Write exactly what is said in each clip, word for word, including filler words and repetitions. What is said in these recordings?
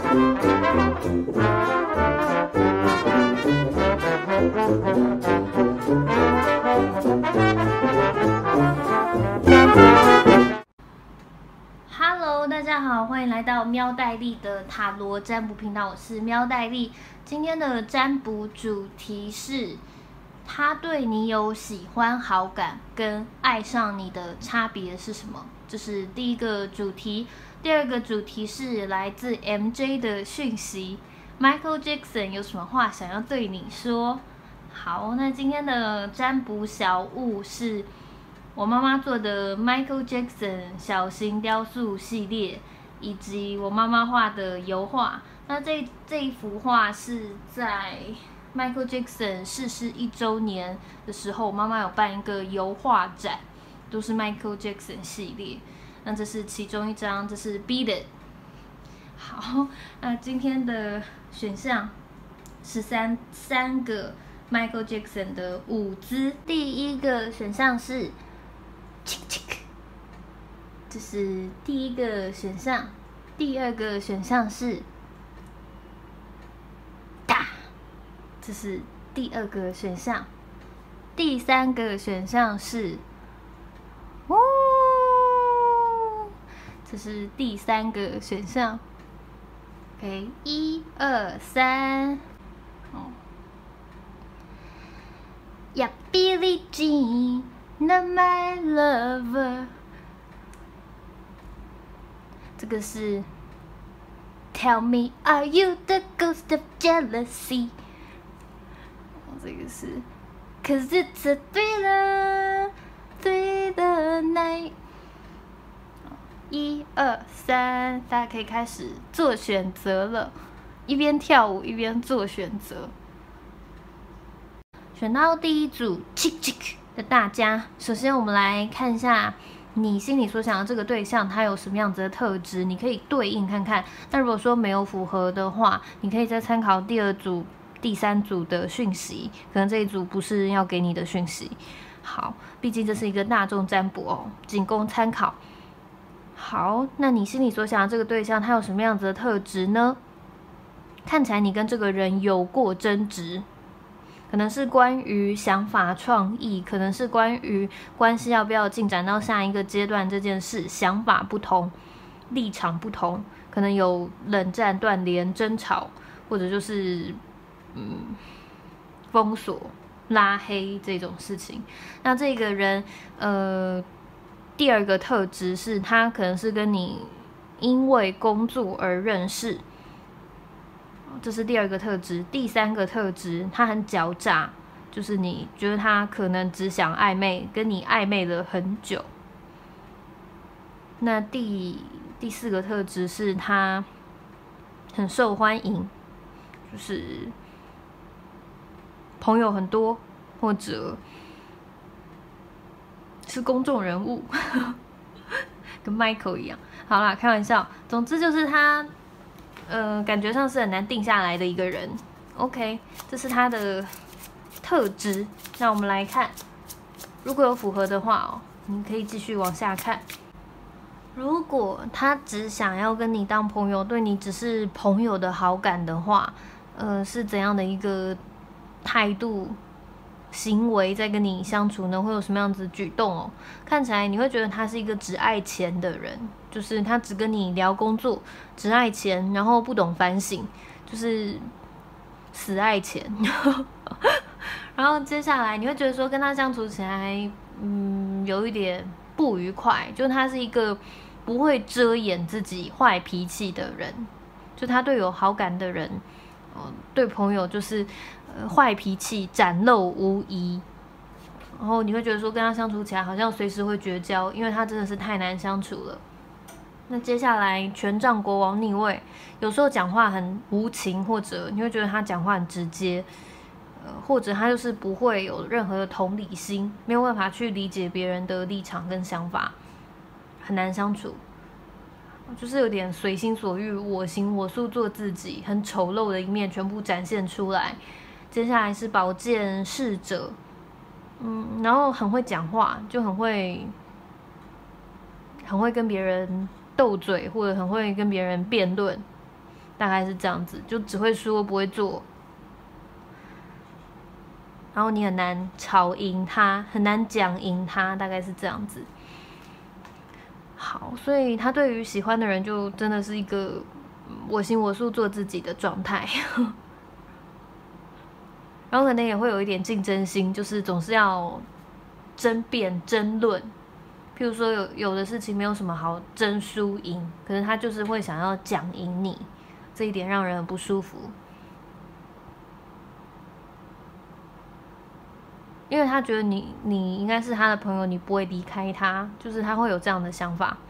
Hello， 大家好，欢迎来到喵黛丽的塔罗占卜频道，我是喵黛丽。今天的占卜主题是，他对你有喜欢、好感跟爱上你的差别是什么？这是第一个主题。第二个主题是来自 M J 的讯息 ，Michael Jackson 有什么话想要对你说？好，那今天的占卜小物是我妈妈做的 Michael Jackson 小型雕塑系列，以及我妈妈画的油画。那这这一幅画是在 Michael Jackson 逝世一周年的时候，我妈妈有办一个油画展，都是 Michael Jackson 系列。那这是其中一张，这是 Beat It。好，那今天的选项是三三个 Michael Jackson 的舞姿。第一个选项是 Chick Chick， 这是第一个选项。第二个选项是嘎，这是第二个选项。第三个选项是哦，这是第三个选项。OK， 一二三，哦，呀 ，Billie Jean， Not my lover。这个是 Tell me, are you the ghost of jealousy？ 这个是 Cause it's a thriller, thriller night。一二三，大家可以开始做选择了，一边跳舞一边做选择。选到第一组 Chick Chick 的大家，首先我们来看一下你心里所想的这个对象，他有什么样子的特质，你可以对应看看。那如果说没有符合的话，你可以再参考第二组、第三组的讯息，可能这一组不是要给你的讯息。好，毕竟这是一个大众占卜哦，仅供参考。好，那你心里所想的这个对象，他有什么样子的特质呢？看起来你跟这个人有过争执，可能是关于想法创意，可能是关于关系要不要进展到下一个阶段这件事，想法不同，立场不同，可能有冷战、断联、争吵，或者就是嗯封锁、拉黑这种事情。那这个人，呃。第二个特质是他可能是跟你因为工作而认识，这是第二个特质。第三个特质，他很狡诈，就是你觉得他可能只想暧昧，跟你暧昧了很久。那第第四个特质是他很受欢迎，就是朋友很多，或者是公众人物，跟 Michael 一样。好啦，开玩笑。总之就是他，呃，感觉上是很难定下来的一个人。OK， 这是他的特质。那我们来看，如果有符合的话哦，你可以继续往下看。如果他只想要跟你当朋友，对你只是朋友的好感的话，呃，是怎样的一个态度？行为在跟你相处呢，会有什么样子的举动哦？看起来你会觉得他是一个只爱钱的人，就是他只跟你聊工作，只爱钱，然后不懂反省，就是死爱钱。然后接下来你会觉得说跟他相处起来，嗯，有一点不愉快，就他是一个不会遮掩自己坏脾气的人，就他对有好感的人，呃、对朋友就是。呃，坏脾气展露无遗，然后你会觉得说跟他相处起来好像随时会绝交，因为他真的是太难相处了。那接下来权杖国王逆位，有时候讲话很无情，或者你会觉得他讲话很直接，呃，或者他就是不会有任何的同理心，没有办法去理解别人的立场跟想法，很难相处。就是有点随心所欲、我行我素，做自己，很丑陋的一面全部展现出来。接下来是宝剑侍者，嗯，然后很会讲话，就很会很会跟别人斗嘴，或者很会跟别人辩论， 大概是这样子，就只会说不会做，然后你很难吵赢他，很难讲赢他，大概是这样子。好，所以他对于喜欢的人就真的是一个我行我素做自己的状态。然后可能也会有一点竞争心，就是总是要争辩、争论。譬如说有有的事情没有什么好争输赢，可是他就是会想要讲赢你，这一点让人很不舒服。因为他觉得你你应该是他的朋友，你不会离开他，就是他会有这样的想法。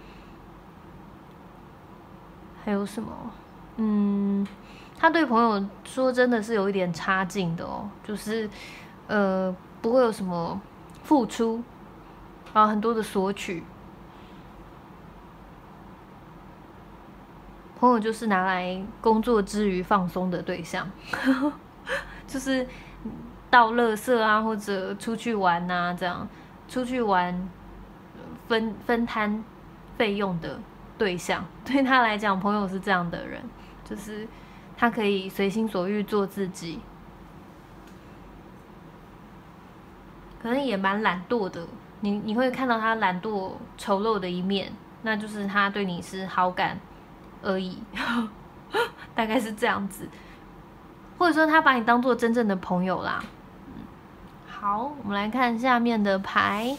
还有什么？嗯。他对朋友说真的是有一点差劲的哦，就是呃不会有什么付出，然后很多的索取。朋友就是拿来工作之余放松的对象，就是倒垃圾啊，或者出去玩啊，这样出去玩分分摊费用的对象。对他来讲，朋友是这样的人，就是。他可以随心所欲做自己，可能也蛮懒惰的。你你会看到他懒惰丑陋的一面，那就是他对你是好感而已，大概是这样子。或者说他把你当做真正的朋友啦。好，我们来看下面的牌。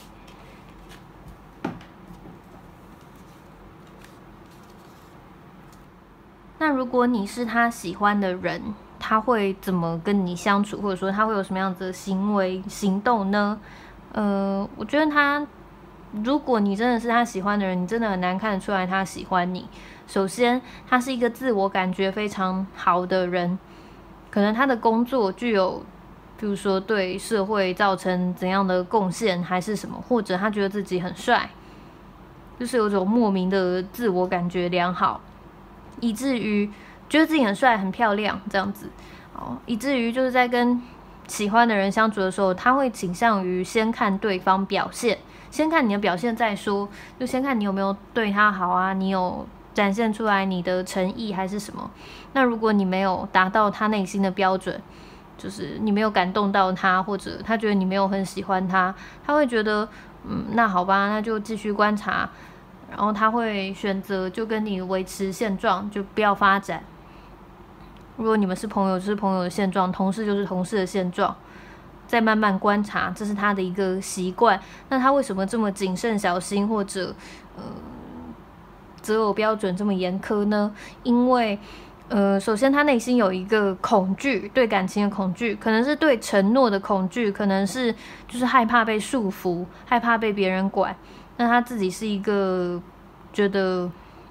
那如果你是他喜欢的人，他会怎么跟你相处，或者说他会有什么样子的行为行动呢？呃，我觉得他，如果你真的是他喜欢的人，你真的很难看得出来他喜欢你。首先，他是一个自我感觉非常好的人，可能他的工作具有，比如说对社会造成怎样的贡献，还是什么，或者他觉得自己很帅，就是有种莫名的自我感觉良好。以至于觉得自己很帅、很漂亮这样子，哦，以至于就是在跟喜欢的人相处的时候，他会倾向于先看对方表现，先看你的表现再说，就先看你有没有对他好啊，你有展现出来你的诚意还是什么。那如果你没有达到他内心的标准，就是你没有感动到他，或者他觉得你没有很喜欢他，他会觉得，嗯，那好吧，那就继续观察。然后他会选择就跟你维持现状，就不要发展。如果你们是朋友，就是朋友的现状；同事就是同事的现状。再慢慢观察，这是他的一个习惯。那他为什么这么谨慎小心，或者呃择偶标准这么严苛呢？因为呃，首先他内心有一个恐惧，对感情的恐惧，可能是对承诺的恐惧，可能是就是害怕被束缚，害怕被别人管。那他自己是一个觉得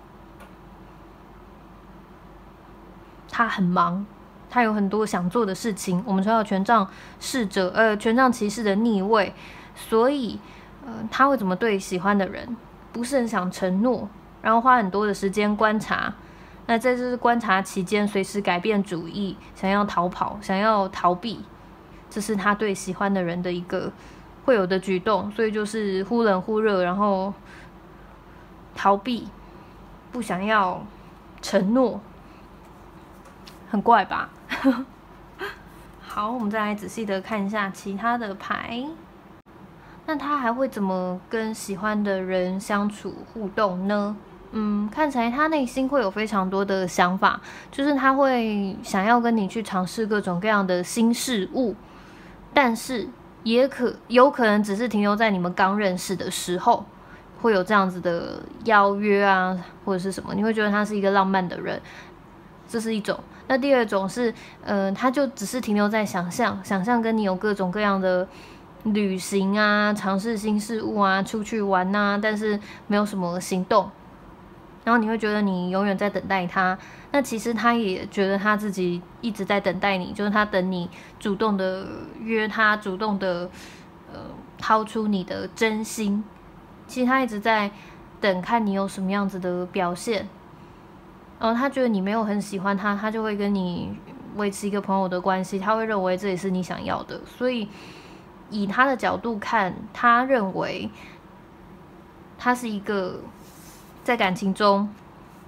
他很忙，他有很多想做的事情。我们说到权杖侍者，呃，权杖骑士的逆位，所以呃，他会怎么对喜欢的人？不是很想承诺，然后花很多的时间观察。那在这观察期间，随时改变主意，想要逃跑，想要逃避，这是他对喜欢的人的一个会有的举动，所以就是忽冷忽热，然后逃避，不想要承诺，很怪吧？好，我们再来仔细的看一下其他的牌。那他还会怎么跟喜欢的人相处互动呢？嗯，看起来他内心会有非常多的想法，就是他会想要跟你去尝试各种各样的新事物，但是也可有可能只是停留在你们刚认识的时候，会有这样子的邀约啊，或者是什么，你会觉得他是一个浪漫的人，这是一种。那第二种是，呃，他就只是停留在想象，想象跟你有各种各样的旅行啊，尝试新事物啊，出去玩啊，但是没有什么行动。然后你会觉得你永远在等待他，那其实他也觉得他自己一直在等待你，就是他等你主动的约他，主动的呃掏出你的真心。其实他一直在等看你有什么样子的表现。然后他觉得你没有很喜欢他，他就会跟你维持一个朋友的关系，他会认为这也是你想要的。所以以他的角度看，他认为他是一个在感情中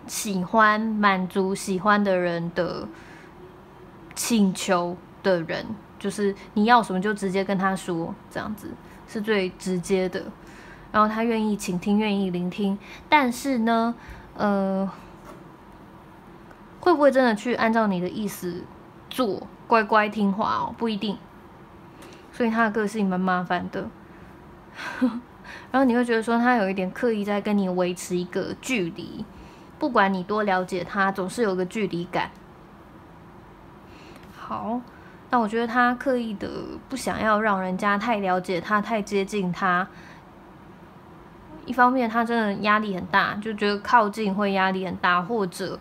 喜欢满足喜欢的人的请求的人，就是你要什么就直接跟他说，这样子是最直接的。然后他愿意倾听，愿意聆听，但是呢，呃，会不会真的去按照你的意思做，乖乖听话哦？不一定。所以他的个性蛮麻烦的。然后你会觉得说他有一点刻意在跟你维持一个距离，不管你多了解他，总是有个距离感。好，那我觉得他刻意的不想要让人家太了解他，太接近他。一方面他真的压力很大，就觉得靠近会压力很大，或者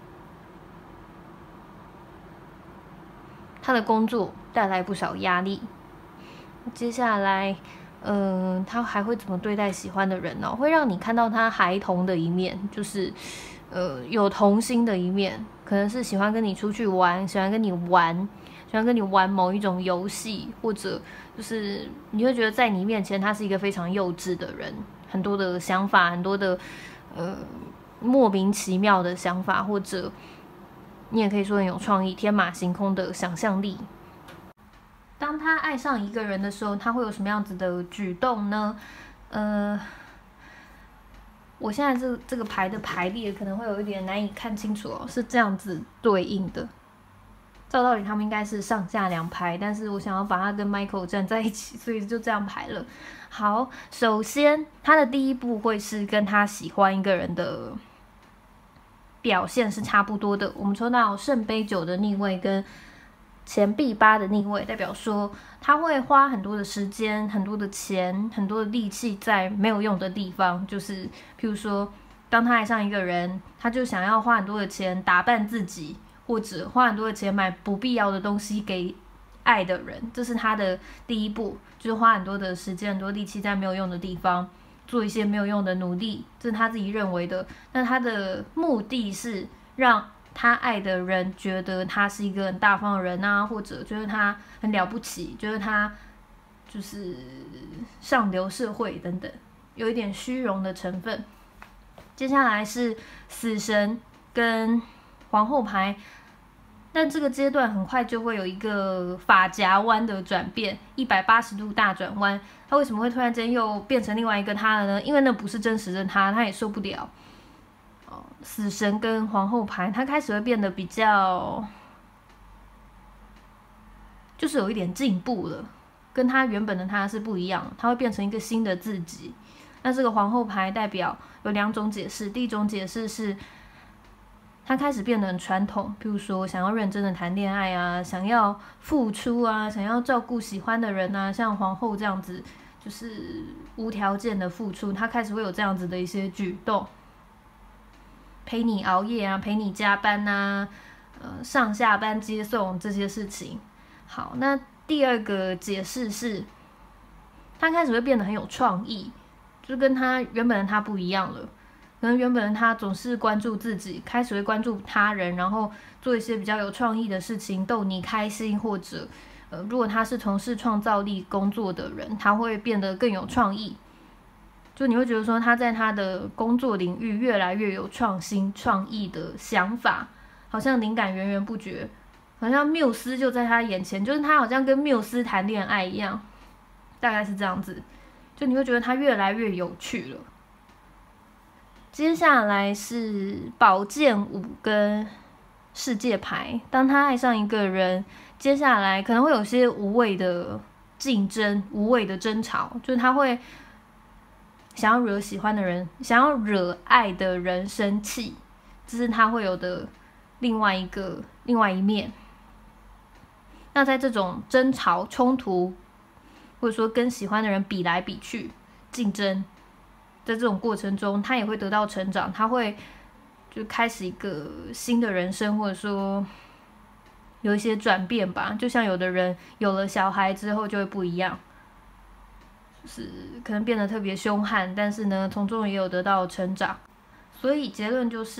他的工作带来不少压力。接下来，嗯、呃，他还会怎么对待喜欢的人呢？会让你看到他孩童的一面，就是呃有童心的一面，可能是喜欢跟你出去玩，喜欢跟你玩，喜欢跟你玩某一种游戏，或者就是你会觉得在你面前他是一个非常幼稚的人。很多的想法，很多的呃莫名其妙的想法，或者你也可以说很有创意、天马行空的想象力。当他爱上一个人的时候，他会有什么样子的举动呢？呃，我现在这这个牌的排列可能会有一点难以看清楚哦，是这样子对应的。照道理他们应该是上下两排，但是我想要把它跟 Michael 站在一起，所以就这样排了。好，首先他的第一步会是跟他喜欢一个人的表现是差不多的。我们抽到圣杯九的逆位跟钱币八的逆位，代表说他会花很多的时间、很多的钱、很多的力气在没有用的地方，就是譬如说，当他爱上一个人，他就想要花很多的钱打扮自己，或者花很多的钱买不必要的东西给爱的人，这是他的第一步，就是花很多的时间、很多力气在没有用的地方，做一些没有用的努力，这是他自己认为的。那他的目的是让他爱的人觉得他是一个很大方的人啊，或者觉得他很了不起，觉得他就是上流社会等等，有一点虚荣的成分。接下来是死神跟皇后牌。但这个阶段很快就会有一个发夹弯的转变，一百八十度大转弯。他为什么会突然间又变成另外一个他了呢？因为那不是真实的他，他也受不了。哦，死神跟皇后牌，他开始会变得比较，就是有一点进步了，跟他原本的他是不一样，他会变成一个新的自己。那这个皇后牌代表有两种解释，第一种解释是，他开始变得很传统，比如说想要认真的谈恋爱啊，想要付出啊，想要照顾喜欢的人啊，像皇后这样子，就是无条件的付出。他开始会有这样子的一些举动，陪你熬夜啊，陪你加班啊，呃，上下班接送这些事情。好，那第二个解释是，他开始会变得很有创意，就跟他原本的他不一样了。可能原本他总是关注自己，开始会关注他人，然后做一些比较有创意的事情，逗你开心，或者，呃，如果他是从事创造力工作的人，他会变得更有创意。就你会觉得说他在他的工作领域越来越有创新、创意的想法，好像灵感源源不绝，好像缪斯就在他眼前，就是他好像跟缪斯谈恋爱一样，大概是这样子。就你会觉得他越来越有趣了。接下来是宝剑五跟世界牌。当他爱上一个人，接下来可能会有些无谓的竞争、无谓的争吵，就是他会想要惹喜欢的人、想要惹爱的人生气，这是他会有的另外一个、另外一面。那在这种争吵、冲突，或者说跟喜欢的人比来比去、竞争。在这种过程中，他也会得到成长，他会就开始一个新的人生，或者说有一些转变吧。就像有的人有了小孩之后就会不一样，就是可能变得特别凶悍，但是呢，从中也有得到成长。所以结论就是，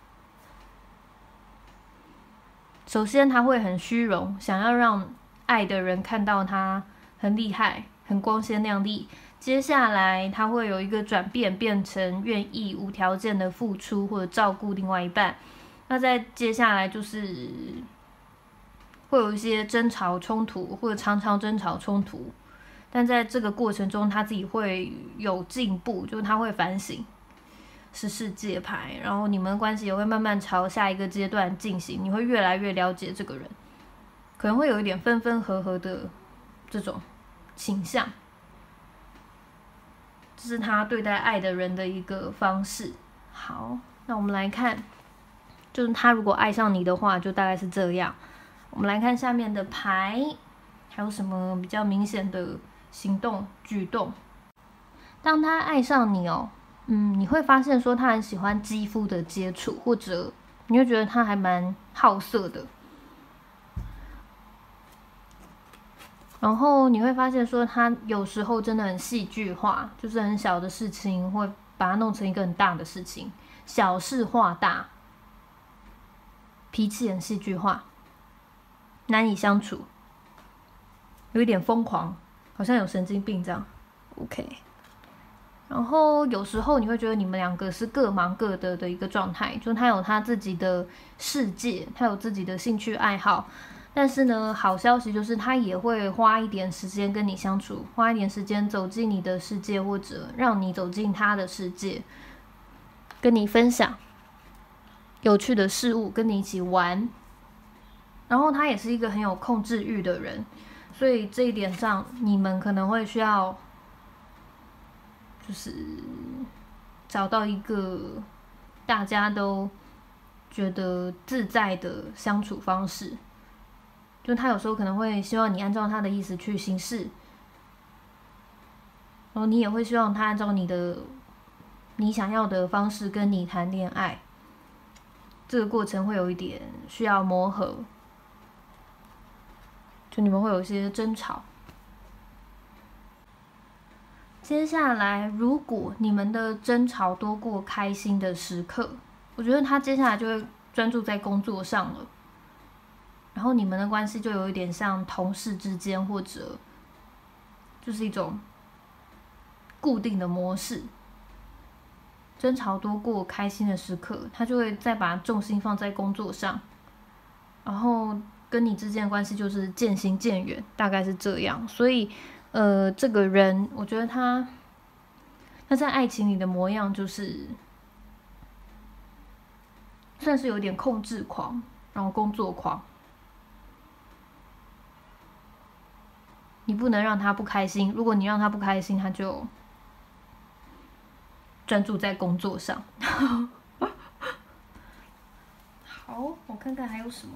首先他会很虚荣，想要让爱的人看到他很厉害、很光鲜亮丽。 接下来他会有一个转变，变成愿意无条件的付出或者照顾另外一半。那在接下来就是会有一些争吵冲突，或者常常争吵冲突，但在这个过程中他自己会有进步，就是他会反省。是世界牌，然后你们的关系也会慢慢朝下一个阶段进行，你会越来越了解这个人，可能会有一点分分合合的这种倾向，这是他对待爱的人的一个方式。好，那我们来看，就是他如果爱上你的话，就大概是这样。我们来看下面的牌，还有什么比较明显的行动举动？当他爱上你哦。嗯，你会发现说他很喜欢肌肤的接触，或者你会觉得他还蛮好色的。然后你会发现说他有时候真的很戏剧化，就是很小的事情会把它弄成一个很大的事情，小事化大，脾气很戏剧化，难以相处，有一点疯狂，好像有神经病这样。OK。然后有时候你会觉得你们两个是各忙各的的一个状态，就是他有他自己的世界，他有自己的兴趣爱好，但是呢，好消息就是他也会花一点时间跟你相处，花一点时间走进你的世界，或者让你走进他的世界，跟你分享有趣的事物，跟你一起玩。然后他也是一个很有控制欲的人，所以这一点上你们可能会需要就是找到一个大家都觉得自在的相处方式，就他有时候可能会希望你按照他的意思去行事，然后你也会希望他按照你的你想要的方式跟你谈恋爱，这个过程会有一点需要磨合，就你们会有一些争吵。接下来，如果你们的争吵多过开心的时刻，我觉得他接下来就会专注在工作上了，然后你们的关系就有一点像同事之间，或者就是一种固定的模式。争吵多过开心的时刻，他就会再把重心放在工作上，然后跟你之间的关系就是渐行渐远，大概是这样。所以呃，这个人，我觉得他他在爱情里的模样，就是算是有点控制狂，然后工作狂。你不能让他不开心，如果你让他不开心，他就专注在工作上。好，我看看还有什么，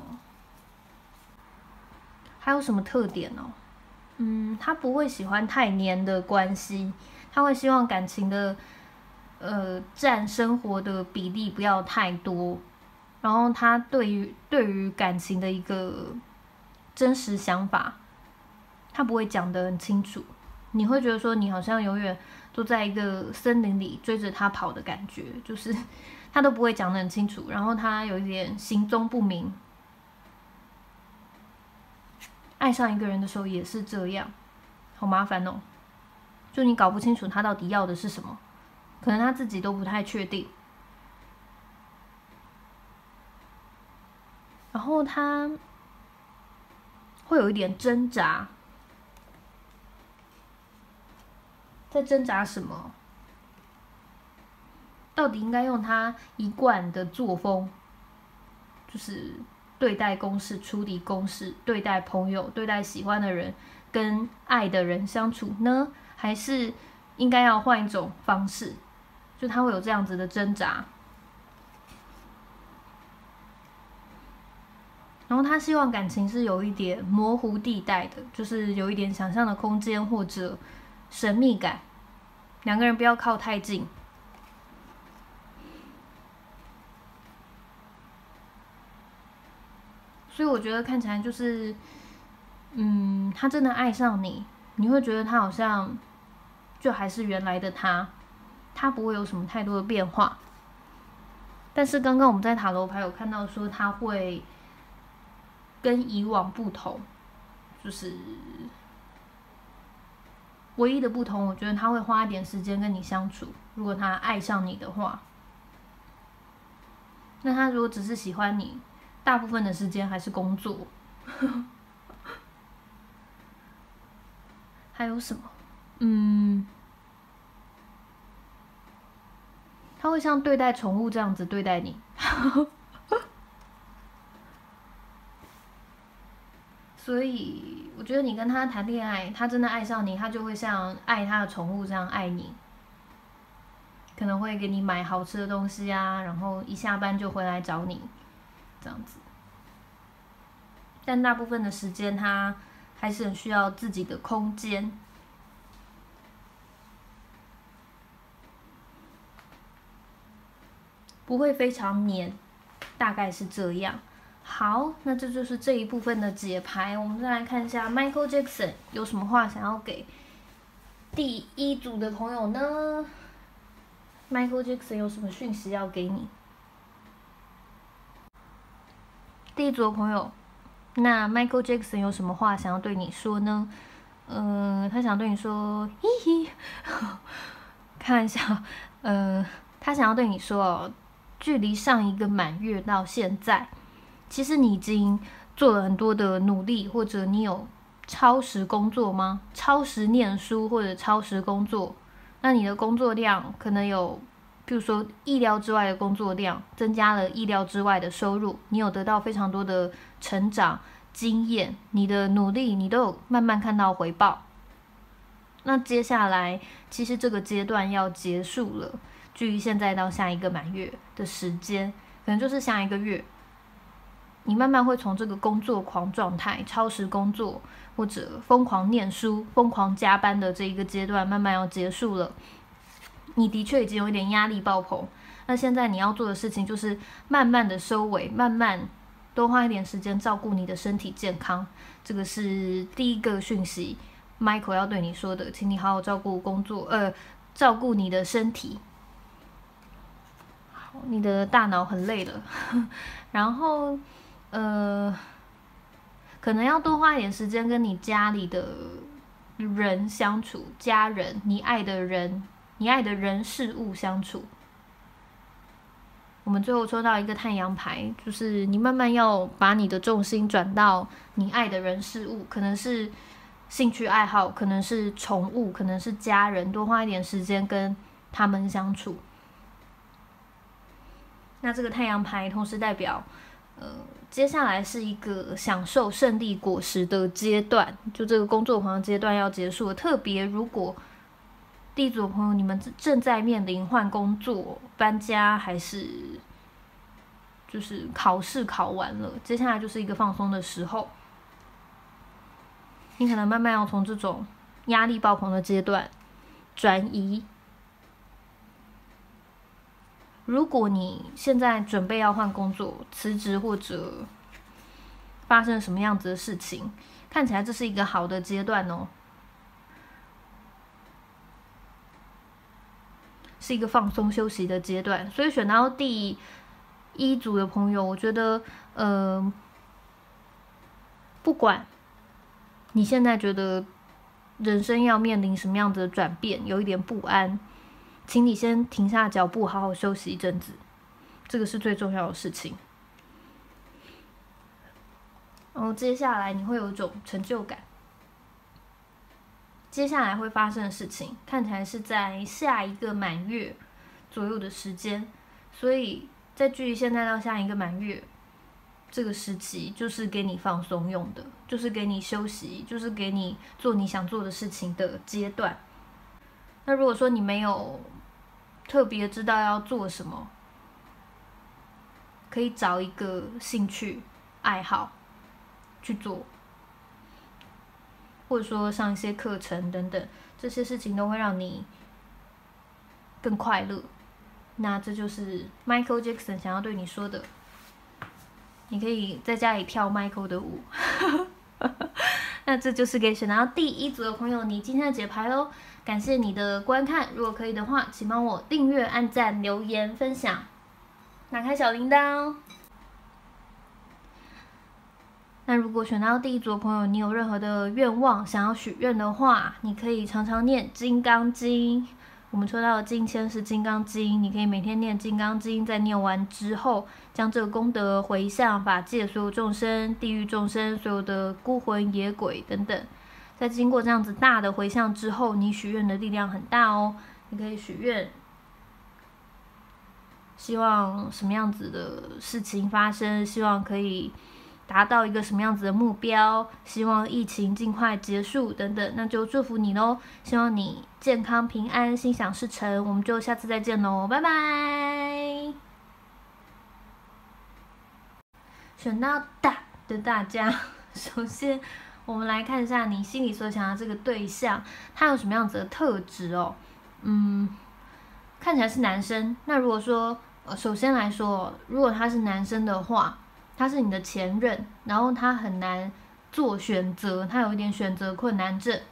还有什么特点哦？嗯，他不会喜欢太黏的关系，他会希望感情的呃占生活的比例不要太多，然后他对于对于感情的一个真实想法，他不会讲得很清楚，你会觉得说你好像永远都在一个森林里追着他跑的感觉，就是他都不会讲得很清楚，然后他有一点行踪不明。爱上一个人的时候也是这样，好麻烦哦。就你搞不清楚他到底要的是什么，可能他自己都不太确定。然后他会有一点挣扎，在挣扎什么？到底应该用他一贯的作风，就是对待公事、处理公事，对待朋友、对待喜欢的人、跟爱的人相处呢，还是应该要换一种方式？就他会有这样子的挣扎。然后他希望感情是有一点模糊地带的，就是有一点想象的空间或者神秘感，两个人不要靠太近。所以我觉得看起来就是，嗯，他真的爱上你，你会觉得他好像就还是原来的他，他不会有什么太多的变化。但是刚刚我们在塔罗牌有看到说他会跟以往不同，就是唯一的不同，我觉得他会花一点时间跟你相处。如果他爱上你的话，那他如果只是喜欢你，大部分的时间还是工作。还有什么？嗯，他会像对待宠物这样子对待你。所以我觉得你跟他谈恋爱，他真的爱上你，他就会像爱他的宠物这样爱你。可能会给你买好吃的东西啊，然后一下班就回来找你，这样子。但大部分的时间，他还是很需要自己的空间。不会非常黏，大概是这样。好，那这就是这一部分的解牌。我们再来看一下 Michael Jackson 有什么话想要给第一组的朋友呢？ Michael Jackson 有什么讯息要给你？第一组的朋友，那 Michael Jackson 有什么话想要对你说呢？嗯、呃，他想对你说，嘿嘿，开玩笑，呃，他想要对你说哦，距离上一个满月到现在，其实你已经做了很多的努力，或者你有超时工作吗？超时念书或者超时工作，那你的工作量可能有，比如说意料之外的工作量，增加了意料之外的收入，你有得到非常多的成长经验，你的努力你都有慢慢看到回报。那接下来其实这个阶段要结束了，距离现在到下一个满月的时间，可能就是下一个月，你慢慢会从这个工作狂状态、超时工作或者疯狂念书、疯狂加班的这一个阶段，慢慢要结束了。你的确已经有一点压力爆棚，那现在你要做的事情就是慢慢的收尾，慢慢多花一点时间照顾你的身体健康。这个是第一个讯息 ，Michael 要对你说的，请你好好照顾工作，呃，照顾你的身体。好，你的大脑很累了，然后呃，可能要多花一点时间跟你家里的人相处，家人，你爱的人。你爱的人事物相处。我们最后抽到一个太阳牌，就是你慢慢要把你的重心转到你爱的人事物，可能是兴趣爱好，可能是宠物，可能是家人，多花一点时间跟他们相处。那这个太阳牌同时代表，呃，接下来是一个享受胜利果实的阶段，就这个工作狂的阶段要结束了。特别如果第一组的朋友，你们正在面临换工作、搬家，还是就是考试考完了，接下来就是一个放松的时候。你可能慢慢要从这种压力爆棚的阶段转移。如果你现在准备要换工作、辞职或者发生什么样子的事情，看起来这是一个好的阶段哦。是一个放松休息的阶段，所以选到第一组的朋友，我觉得，呃，不管你现在觉得人生要面临什么样子的转变，有一点不安，请你先停下脚步，好好休息一阵子，这个是最重要的事情。然后接下来你会有一种成就感。接下来会发生的事情，看起来是在下一个满月左右的时间，所以在距离现在到下一个满月这个时期，就是给你放松用的，就是给你休息，就是给你做你想做的事情的阶段。那如果说你没有特别知道要做什么，可以找一个兴趣爱好去做。或者说上一些课程等等，这些事情都会让你更快乐。那这就是 Michael Jackson 想要对你说的。你可以在家里跳 Michael 的舞。那这就是给选到第一组的朋友你今天的解牌咯。感谢你的观看，如果可以的话，请帮我订阅、按赞、留言、分享，打开小铃铛。 那如果选到第一组的朋友，你有任何的愿望想要许愿的话，你可以常常念《金刚经》。我们抽到的经签是《金刚经》，你可以每天念《金刚经》，在念完之后，将这个功德回向法界所有众生、地狱众生、所有的孤魂野鬼等等。在经过这样子大的回向之后，你许愿的力量很大哦。你可以许愿，希望什么样子的事情发生，希望可以达到一个什么样子的目标，希望疫情尽快结束等等，那就祝福你咯，希望你健康平安，心想事成。我们就下次再见咯，拜拜。选到大的大家，首先我们来看一下你心里所想的这个对象，他有什么样子的特质哦。嗯，看起来是男生。那如果说，呃，首先来说，如果他是男生的话，他是你的前任，然后他很难做选择，他有一点选择困难症。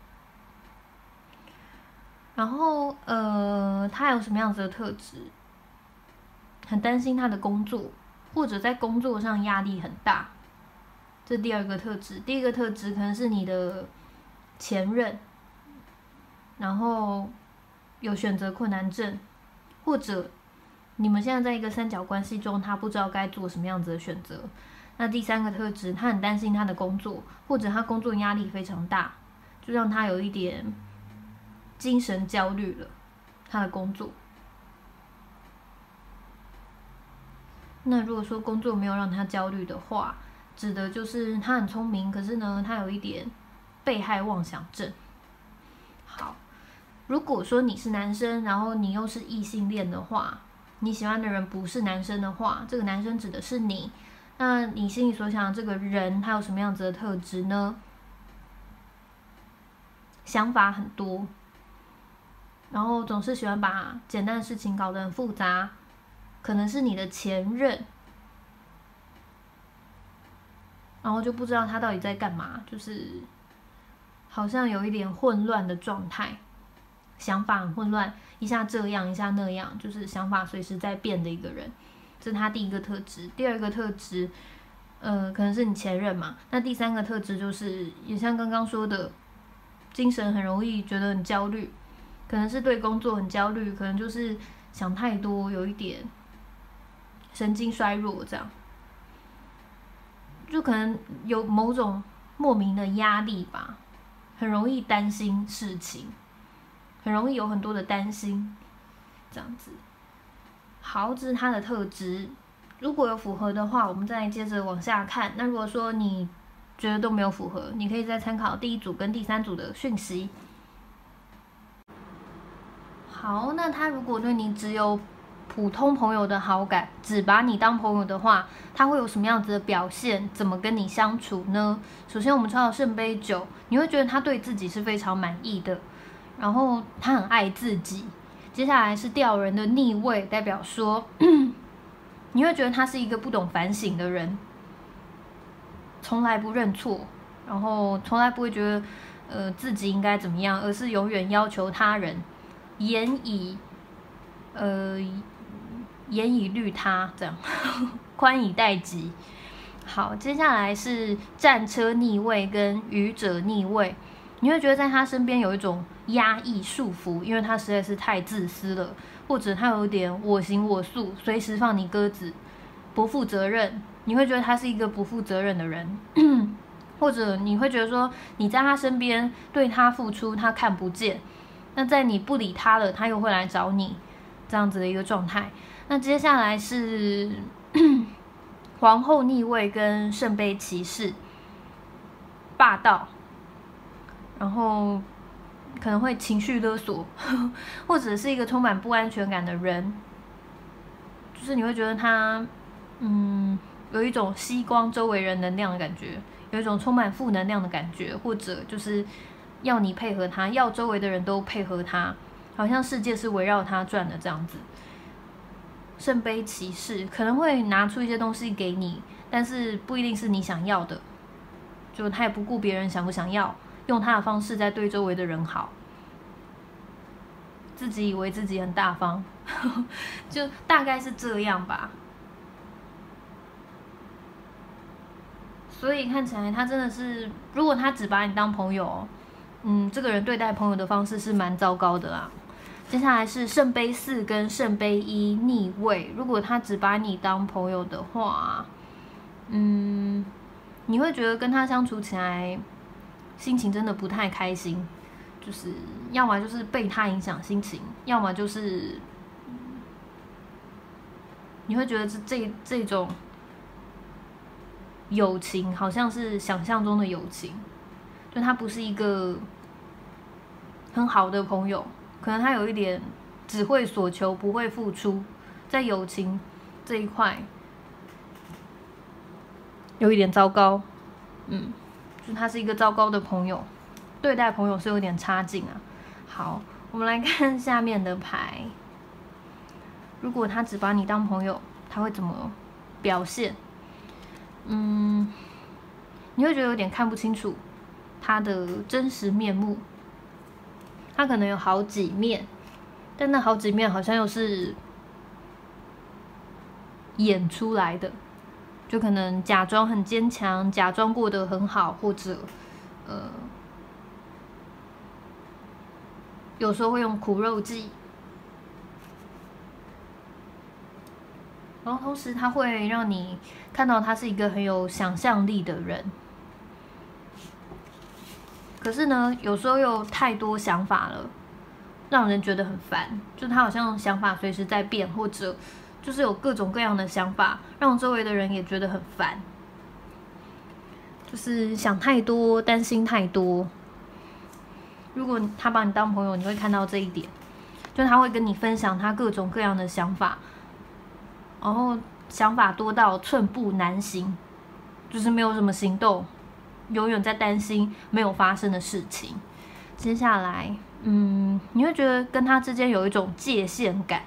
然后，呃，他有什么样子的特质？很担心他的工作，或者在工作上压力很大。这第二个特质。第一个特质可能是你的前任，然后有选择困难症，或者你们现在在一个三角关系中，他不知道该做什么样子的选择。那第三个特质，他很担心他的工作，或者他工作压力非常大，就让他有一点精神焦虑了。他的工作。那如果说工作没有让他焦虑的话，指的就是他很聪明，可是呢，他有一点被害妄想症。好，如果说你是男生，然后你又是异性恋的话，你喜欢的人不是男生的话，这个男生指的是你。那你心里所想的这个人，他有什么样子的特质呢？想法很多，然后总是喜欢把简单的事情搞得很复杂，可能是你的前任，然后就不知道他到底在干嘛，就是好像有一点混乱的状态，想法很混乱，一下这样一下那样，就是想法随时在变的一个人。这是他第一个特质。第二个特质，呃，可能是你前任嘛。那第三个特质就是，也像刚刚说的，精神很容易觉得很焦虑，可能是对工作很焦虑，可能就是想太多，有一点神经衰弱这样，就可能有某种莫名的压力吧，很容易担心事情，很容易有很多的担心，这样子。好，这是他的特质。如果有符合的话，我们再接着往下看。那如果说你觉得都没有符合，你可以再参考第一组跟第三组的讯息。好，那他如果对你只有普通朋友的好感，只把你当朋友的话，他会有什么样子的表现？怎么跟你相处呢？首先，我们抽到圣杯九，你会觉得他对自己是非常满意的，然后他很爱自己。接下来是吊人的逆位，代表说你会觉得他是一个不懂反省的人，从来不认错，然后从来不会觉得呃自己应该怎么样，而是永远要求他人，严以呃严以律他，这样宽以待己。好，接下来是战车逆位跟愚者逆位，你会觉得在他身边有一种压抑束缚，因为他实在是太自私了，或者他有点我行我素，随时放你鸽子，不负责任。你会觉得他是一个不负责任的人，或者你会觉得说你在他身边对他付出，他看不见，那在你不理他了，他又会来找你，这样子的一个状态。那接下来是皇后逆位跟圣杯骑士，霸道，然后可能会情绪勒索，或者是一个充满不安全感的人，就是你会觉得他，嗯，有一种吸光周围人能量的感觉，有一种充满负能量的感觉，或者就是要你配合他，要周围的人都配合他，好像世界是围绕他转的这样子。圣杯骑士可能会拿出一些东西给你，但是不一定是你想要的，就他也不顾别人想不想要，用他的方式在对周围的人好，自己以为自己很大方，就大概是这样吧。 所以看起来他真的是，如果他只把你当朋友，嗯，这个人对待朋友的方式是蛮糟糕的啦。接下来是圣杯四跟圣杯一逆位，如果他只把你当朋友的话，嗯，你会觉得跟他相处起来心情真的不太开心，就是要么就是被他影响心情，要么就是你会觉得这这这种友情好像是想象中的友情，就他不是一个很好的朋友，可能他有一点只会索求不会付出，在友情这一块有一点糟糕，嗯，就他是一个糟糕的朋友，对待朋友是有点差劲啊。好，我们来看下面的牌，如果他只把你当朋友，他会怎么表现？嗯，你会觉得有点看不清楚他的真实面目，他可能有好几面，但那好几面好像又是演出来的，就可能假装很坚强，假装过得很好，或者呃，有时候会用苦肉计。然后同时，他会让你看到他是一个很有想象力的人。可是呢，有时候又太多想法了，让人觉得很烦。就他好像想法随时在变，或者就是有各种各样的想法，让周围的人也觉得很烦。就是想太多，担心太多。如果他把你当朋友，你会看到这一点，就他会跟你分享他各种各样的想法。然后想法多到寸步难行，就是没有什么行动，永远在担心没有发生的事情。接下来，嗯，你会觉得跟他之间有一种界限感，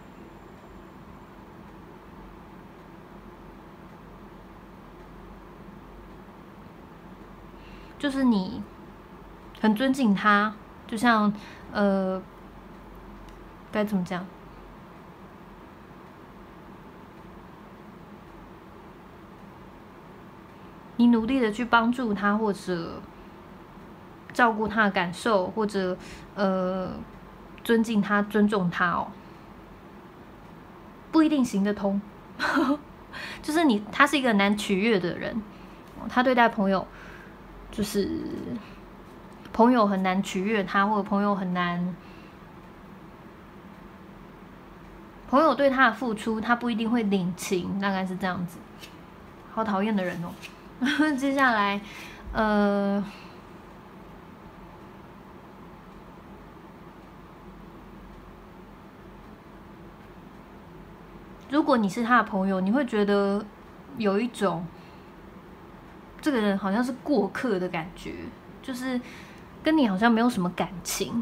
就是你很尊敬他，就像呃，该怎么讲？你努力的去帮助他，或者照顾他的感受，或者呃尊敬他、尊重他哦，不一定行得通。就是你，他是一个难取悦的人，他对待朋友就是朋友很难取悦他，或者朋友很难，朋友对他的付出，他不一定会领情，大概是这样子。好讨厌的人哦。接下来，呃，如果你是他的朋友，你会觉得有一种这个人好像是过客的感觉，就是跟你好像没有什么感情，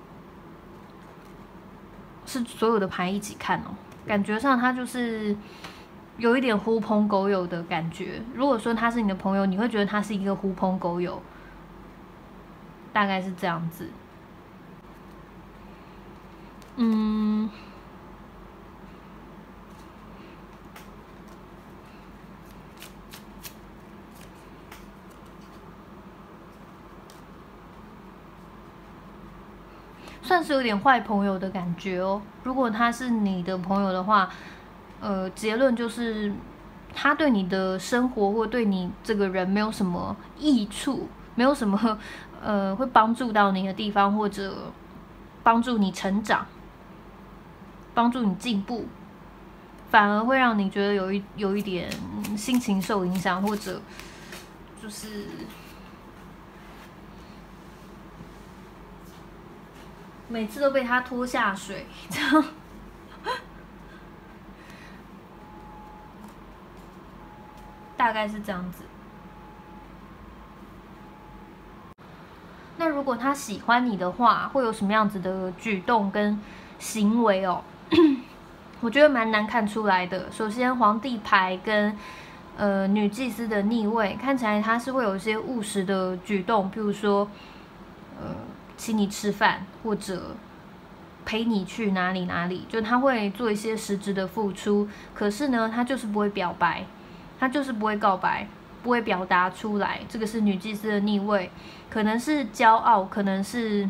是所有的牌一起看哦，感觉上他就是有一点狐朋狗友的感觉。如果说他是你的朋友，你会觉得他是一个狐朋狗友，大概是这样子。嗯，算是有点坏朋友的感觉哦。如果他是你的朋友的话，呃，结论就是他对你的生活或对你这个人没有什么益处，没有什么呃会帮助到你的地方，或者帮助你成长，帮助你进步，反而会让你觉得有一有一点心情受影响，或者就是每次都被他拖下水，这样。大概是这样子。那如果他喜欢你的话，会有什么样子的举动跟行为哦？我觉得蛮难看出来的。首先，皇帝牌跟呃女祭司的逆位，看起来他是会有一些务实的举动，譬如说，呃，请你吃饭，或者陪你去哪里哪里，就他会做一些实质的付出。可是呢，他就是不会表白。他就是不会告白， 不会表达出来。这个是女祭司的逆位，可能是骄傲，可能是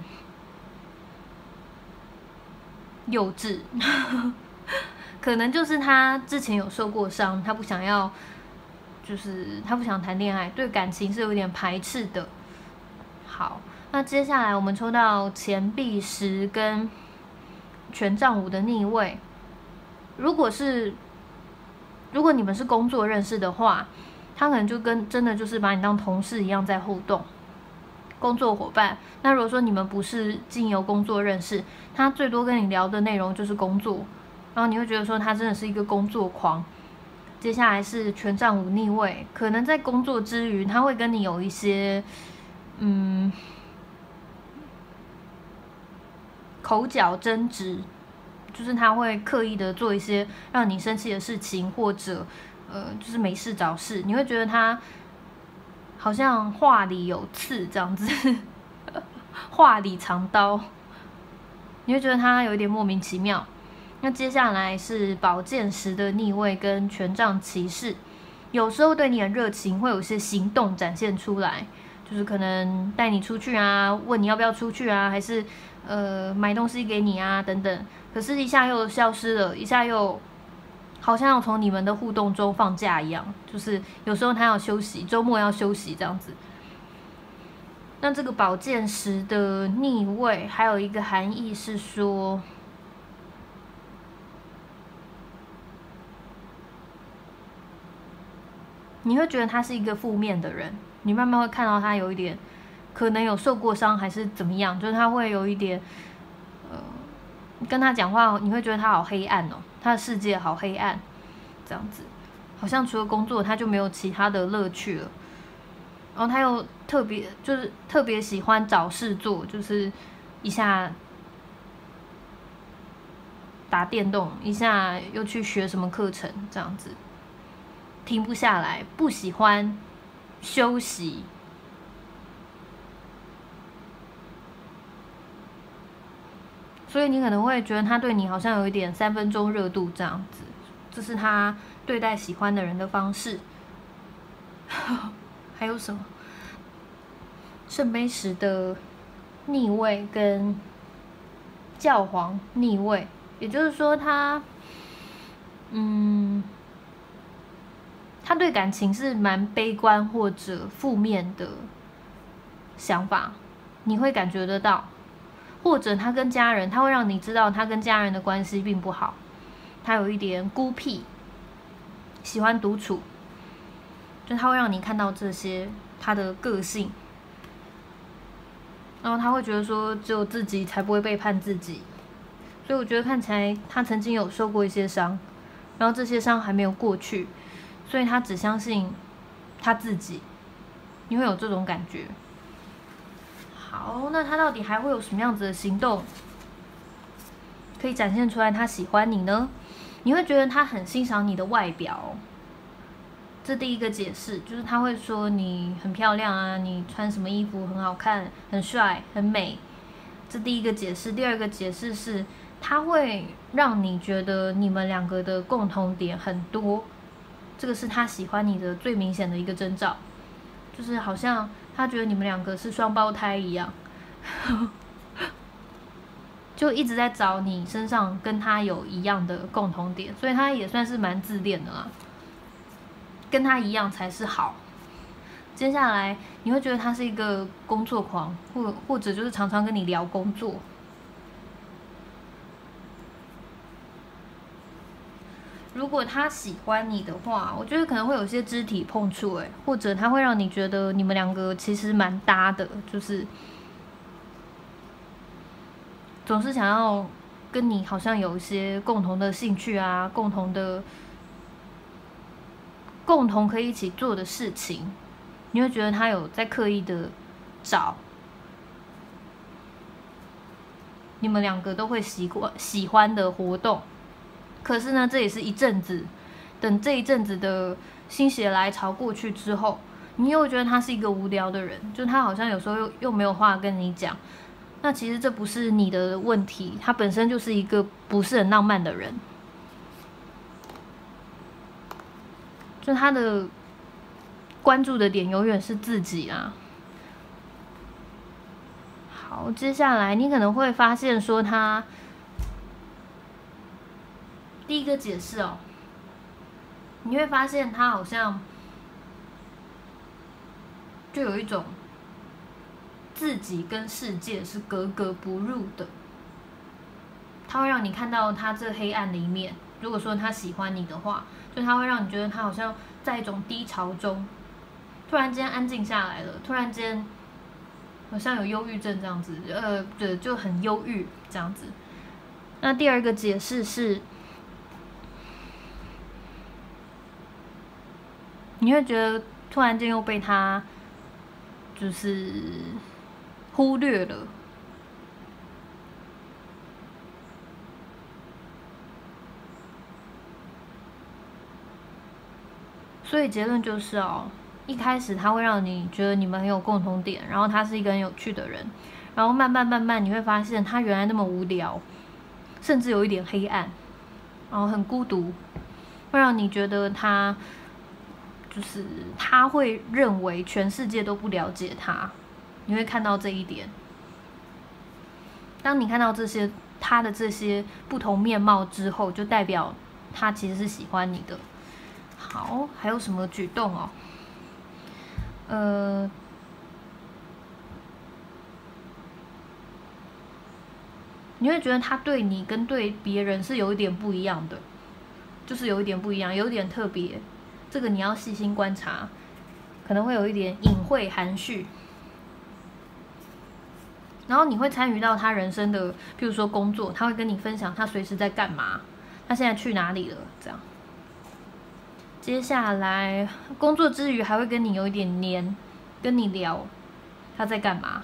幼稚，可能就是他之前有受过伤，他不想要，就是他不想谈恋爱，对感情是有点排斥的。好，那接下来我们抽到钱币十跟权杖五的逆位。如果是如果你们是工作认识的话，他可能就跟真的就是把你当同事一样在互动，工作伙伴。那如果说你们不是经由工作认识，他最多跟你聊的内容就是工作，然后你会觉得说他真的是一个工作狂。接下来是权杖五逆位，可能在工作之余，他会跟你有一些嗯口角争执。就是他会刻意的做一些让你生气的事情，或者呃，就是没事找事，你会觉得他好像话里有刺这样子，话里藏刀，你会觉得他有一点莫名其妙。那接下来是宝剑十的逆位跟权杖骑士，有时候对你很热情，会有一些行动展现出来，就是可能带你出去啊，问你要不要出去啊，还是呃买东西给你啊等等。可是，一下又消失了，一下又好像要从你们的互动中放假一样，就是有时候他要休息，周末要休息这样子。那这个宝剑十的逆位，还有一个含义是说，你会觉得他是一个负面的人，你慢慢会看到他有一点可能有受过伤，还是怎么样，就是他会有一点呃。跟他讲话，你会觉得他好黑暗哦，他的世界好黑暗，这样子，好像除了工作他就没有其他的乐趣了。然后他又特别就是特别喜欢找事做，就是一下打电动，一下又去学什么课程，这样子，停不下来，不喜欢休息。所以你可能会觉得他对你好像有一点三分钟热度这样子，这是他对待喜欢的人的方式。还有什么？圣杯十的逆位跟教皇逆位，也就是说他，嗯，他对感情是蛮悲观或者负面的想法，你会感觉得到。或者他跟家人，他会让你知道他跟家人的关系并不好，他有一点孤僻，喜欢独处，就他会让你看到这些他的个性，然后他会觉得说只有自己才不会背叛自己，所以我觉得看起来他曾经有受过一些伤，然后这些伤还没有过去，所以他只相信他自己，你会有这种感觉。好，那他到底还会有什么样子的行动，可以展现出来他喜欢你呢？你会觉得他很欣赏你的外表，这第一个解释就是他会说你很漂亮啊，你穿什么衣服很好看，很帅，很美。这第一个解释。第二个解释是他会让你觉得你们两个的共同点很多，这个是他喜欢你的最明显的一个征兆，就是好像他觉得你们两个是双胞胎一样，就一直在找你身上跟他有一样的共同点，所以他也算是蛮自恋的啦，跟他一样才是好。接下来你会觉得他是一个工作狂，或或者就是常常跟你聊工作。如果他喜欢你的话，我觉得可能会有些肢体碰触，哎，或者他会让你觉得你们两个其实蛮搭的，就是总是想要跟你好像有一些共同的兴趣啊，共同的、共同可以一起做的事情，你会觉得他有在刻意的找你们两个都会习惯喜欢的活动。可是呢，这也是一阵子，等这一阵子的心血来潮过去之后，你又觉得他是一个无聊的人，就他好像有时候又又没有话跟你讲。那其实这不是你的问题，他本身就是一个不是很浪漫的人，就他的关注的点永远是自己啊。好，接下来你可能会发现说他第一个解释哦，你会发现他好像就有一种自己跟世界是格格不入的，他会让你看到他这黑暗的一面。如果说他喜欢你的话，就他会让你觉得他好像在一种低潮中，突然间安静下来了，突然间好像有忧郁症这样子，呃，对，就很忧郁这样子。那第二个解释是，你会觉得突然间又被他就是忽略了。所以结论就是哦，一开始他会让你觉得你们很有共同点，然后他是一个很有趣的人，然后慢慢慢慢你会发现他原来那么无聊，甚至有一点黑暗，然后很孤独，会让你觉得他就是他会认为全世界都不了解他，你会看到这一点。当你看到这些他的这些不同面貌之后，就代表他其实是喜欢你的。好，还有什么举动哦？呃，你会觉得他对你跟对别人是有一点不一样的，就是有一点不一样，有一点特别。这个你要细心观察，可能会有一点隐晦含蓄。然后你会参与到他人生的，譬如说工作，他会跟你分享他随时在干嘛，他现在去哪里了，这样。接下来工作之余还会跟你有一点黏，跟你聊他在干嘛。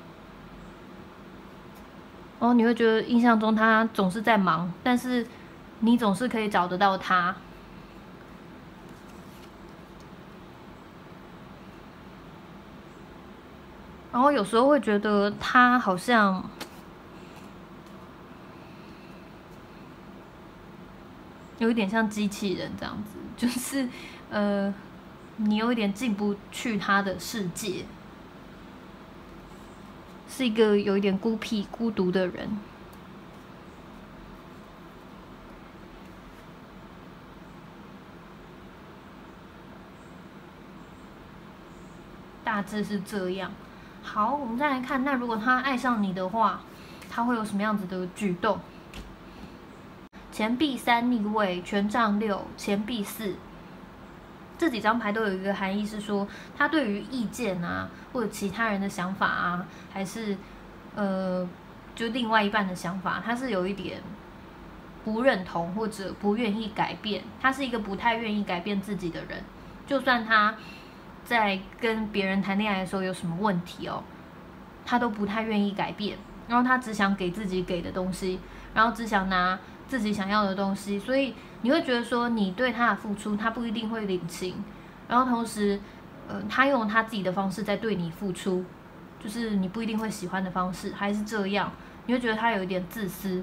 然后你会觉得印象中他总是在忙，但是你总是可以找得到他。然后有时候会觉得他好像有一点像机器人这样子，就是呃，你有一点进不去他的世界，是一个有一点孤僻、孤独的人。大致是这样。好，我们再来看，那如果他爱上你的话，他会有什么样子的举动？钱币三逆位，权杖六，钱币四。这几张牌都有一个含义，是说他对于意见啊，或者其他人的想法啊，还是呃，就另外一半的想法，他是有一点不认同或者不愿意改变。他是一个不太愿意改变自己的人，就算他在跟别人谈恋爱的时候有什么问题哦，他都不太愿意改变，然后他只想给自己给的东西，然后只想拿自己想要的东西，所以你会觉得说你对他的付出，他不一定会领情，然后同时，呃，他用他自己的方式在对你付出，就是你不一定会喜欢的方式，还是这样，你会觉得他有一点自私。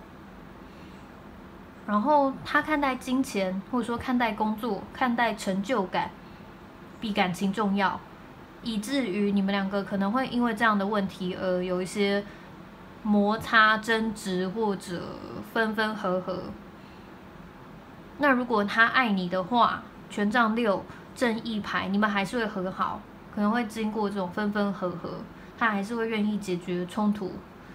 然后他看待金钱，或者说看待工作、看待成就感，比感情重要，以至于你们两个可能会因为这样的问题而有一些摩擦、争执或者分分合合。那如果他爱你的话，权杖六正义牌，你们还是会和好，可能会经过这种分分合合，他还是会愿意解决冲突。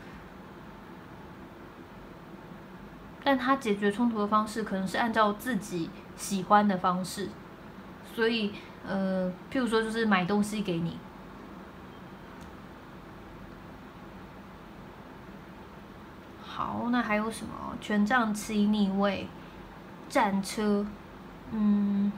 但他解决冲突的方式可能是按照自己喜欢的方式，所以呃，譬如说就是买东西给你。好，那还有什么？权杖七逆位，战车，嗯，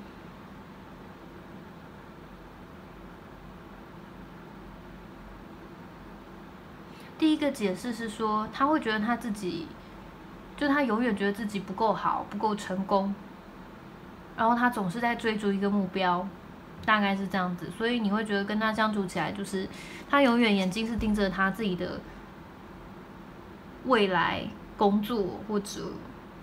第一个解释是说，他会觉得他自己，就他永远觉得自己不够好，不够成功，然后他总是在追逐一个目标，大概是这样子，所以你会觉得跟他相处起来，就是他永远眼睛是盯着他自己的未来工作或者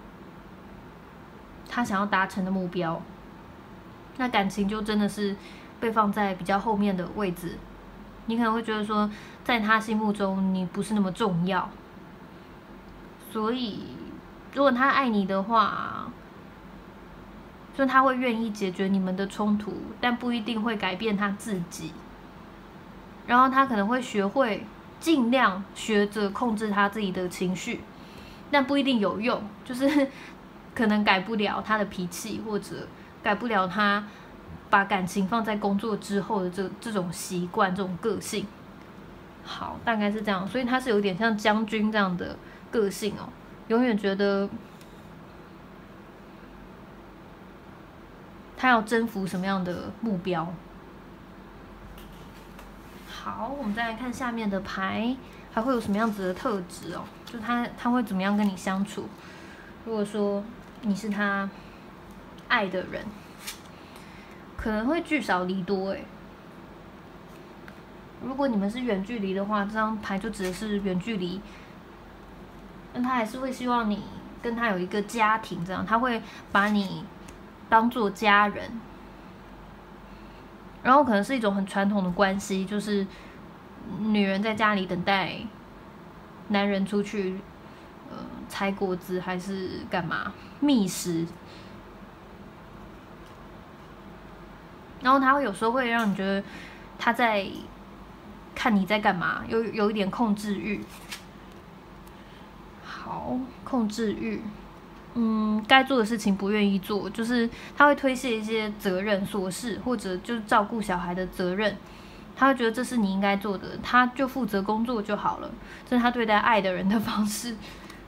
他想要达成的目标。那感情就真的是被放在比较后面的位置。你可能会觉得说，在他心目中你不是那么重要，所以如果他爱你的话，就他会愿意解决你们的冲突，但不一定会改变他自己。然后他可能会学会尽量学着控制他自己的情绪，但不一定有用，就是可能改不了他的脾气，或者改不了他把感情放在工作之后的这这种习惯、这种个性。好，大概是这样，所以他是有点像将军这样的个性哦，永远觉得他要征服什么样的目标。好，我们再来看下面的牌，还会有什么样子的特质哦？就他他会怎么样跟你相处？如果说你是他爱的人，可能会聚少离多哎。如果你们是远距离的话，这张牌就指的是远距离，但他还是会希望你跟他有一个家庭，这样他会把你当做家人。然后可能是一种很传统的关系，就是女人在家里等待男人出去，呃，采果子还是干嘛觅食。然后他会有时候会让你觉得他在看你在干嘛，有有一点控制欲。好，控制欲，嗯，该做的事情不愿意做，就是他会推卸一些责任、琐事，或者就是照顾小孩的责任。他会觉得这是你应该做的，他就负责工作就好了，这是他对待爱的人的方式。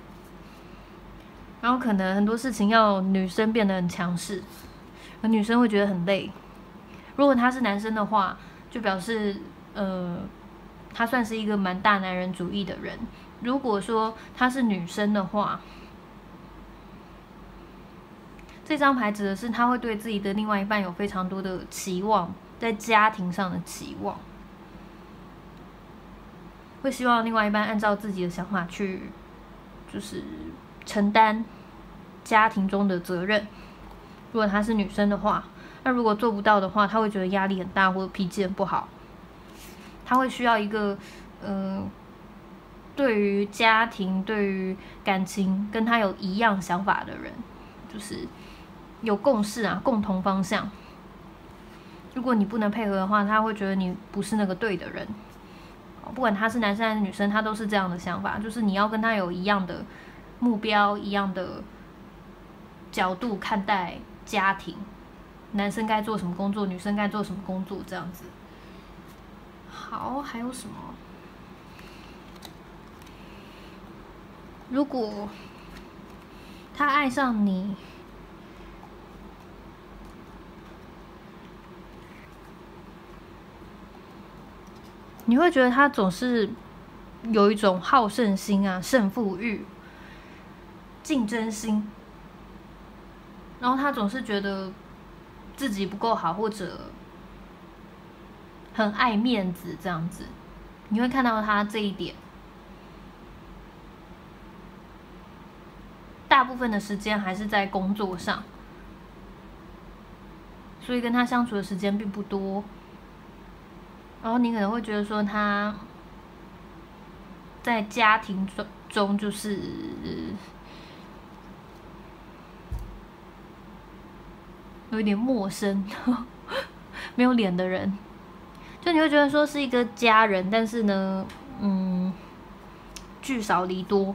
然后可能很多事情要女生变得很强势，而女生会觉得很累。如果他是男生的话，就表示呃，他算是一个蛮大男人主义的人。如果说他是女生的话，这张牌指的是他会对自己的另外一半有非常多的期望，在家庭上的期望，会希望另外一半按照自己的想法去，就是承担家庭中的责任。如果他是女生的话，那如果做不到的话，他会觉得压力很大，或者脾气很不好。他会需要一个，呃，对于家庭、对于感情跟他有一样想法的人，就是有共识啊，共同方向。如果你不能配合的话，他会觉得你不是那个对的人。不管他是男生还是女生，他都是这样的想法，就是你要跟他有一样的目标，一样的角度看待家庭。男生该做什么工作，女生该做什么工作，这样子。好，还有什么？如果他爱上你，你会觉得他总是有一种好胜心啊、胜负欲、竞争心，然后他总是觉得自己不够好，或者很爱面子这样子，你会看到他这一点。大部分的时间还是在工作上，所以跟他相处的时间并不多。然后你可能会觉得说他在家庭中中就是有一点陌生，没有脸的人，就你会觉得说是一个家人，但是呢，嗯，聚少离多。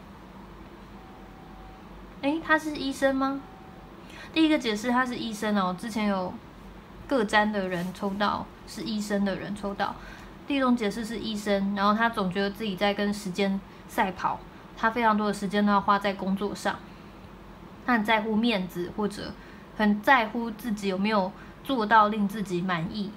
哎，他是医生吗？第一个解释他是医生哦，之前有各占的人抽到是医生的人抽到。第一种解释是医生，然后他总觉得自己在跟时间赛跑，他非常多的时间都要花在工作上，他很在乎面子，或者很在乎自己有没有做到令自己满意。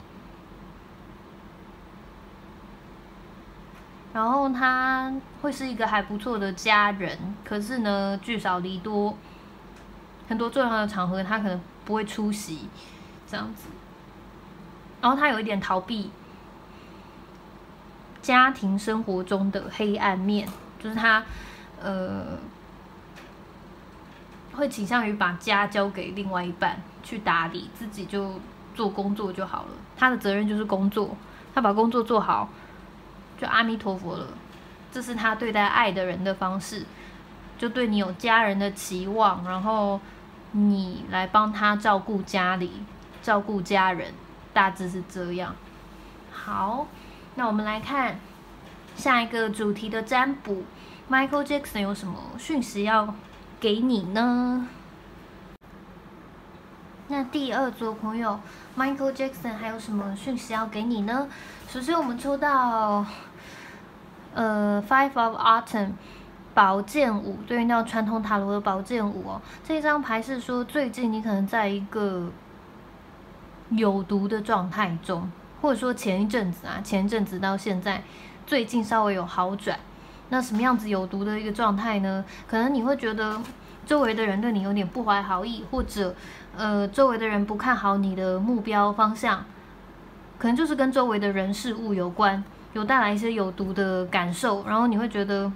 然后他会是一个还不错的家人，可是呢，聚少离多，很多重要的场合他可能不会出席，这样子。然后他有一点逃避家庭生活中的黑暗面，就是他呃会倾向于把家交给另外一半去打理，自己就做工作就好了，他的责任就是工作，他把工作做好，就阿弥陀佛了。这是他对待爱的人的方式，就对你有家人的期望，然后你来帮他照顾家里，照顾家人，大致是这样。好，那我们来看下一个主题的占卜 ，Michael Jackson 有什么讯息要给你呢？那第二组朋友 Michael Jackson 还有什么讯息要给你呢？首先我们抽到呃 Five of Autumn 宝剑五，对应到传统塔罗的宝剑五哦。这张牌是说最近你可能在一个有毒的状态中，或者说前一阵子啊，前一阵子到现在，最近稍微有好转。那什么样子有毒的一个状态呢？可能你会觉得周围的人对你有点不怀好意，或者呃周围的人不看好你的目标方向，可能就是跟周围的人事物有关，有带来一些有毒的感受，然后你会觉得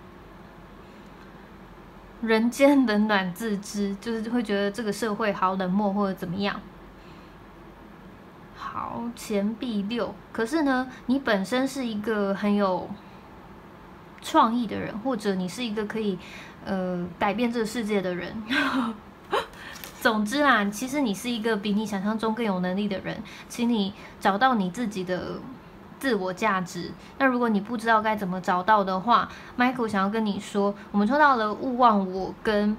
人间冷暖自知，就是会觉得这个社会好冷漠或者怎么样。好，钱币六，可是呢，你本身是一个很有创意的人，或者你是一个可以呃改变这个世界的人。总之啦，其实你是一个比你想象中更有能力的人，请你找到你自己的自我价值。那如果你不知道该怎么找到的话 ，Michael 想要跟你说，我们抽到了勿忘我跟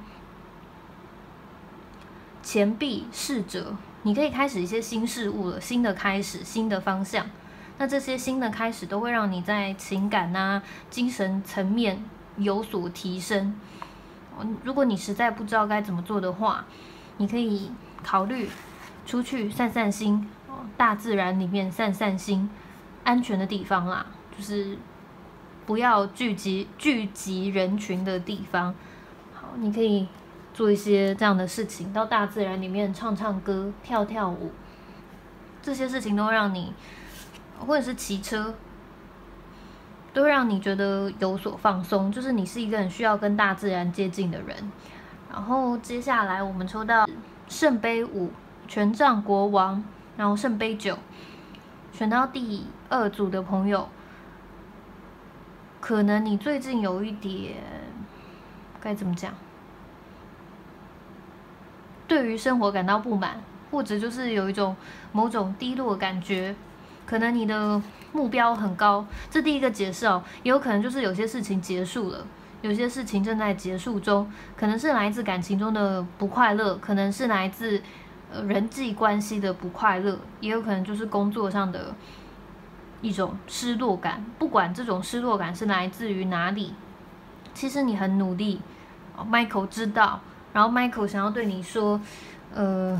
钱币侍者，你可以开始一些新事物了，新的开始，新的方向。那这些新的开始都会让你在情感啊、精神层面有所提升。如果你实在不知道该怎么做的话，你可以考虑出去散散心，大自然里面散散心，安全的地方啦，就是不要聚集聚集人群的地方。好，你可以做一些这样的事情，到大自然里面唱唱歌、跳跳舞，这些事情都会让你。或者是骑车，都会让你觉得有所放松，就是你是一个很需要跟大自然接近的人。然后接下来我们抽到圣杯五、权杖国王，然后圣杯九，选到第二组的朋友，可能你最近有一点该怎么讲，对于生活感到不满，或者就是有一种某种低落的感觉。可能你的目标很高，这第一个解释哦，也有可能就是有些事情结束了，有些事情正在结束中，可能是来自感情中的不快乐，可能是来自呃人际关系的不快乐，也有可能就是工作上的一种失落感。不管这种失落感是来自于哪里，其实你很努力，哦，Michael 知道，然后 Michael 想要对你说，呃，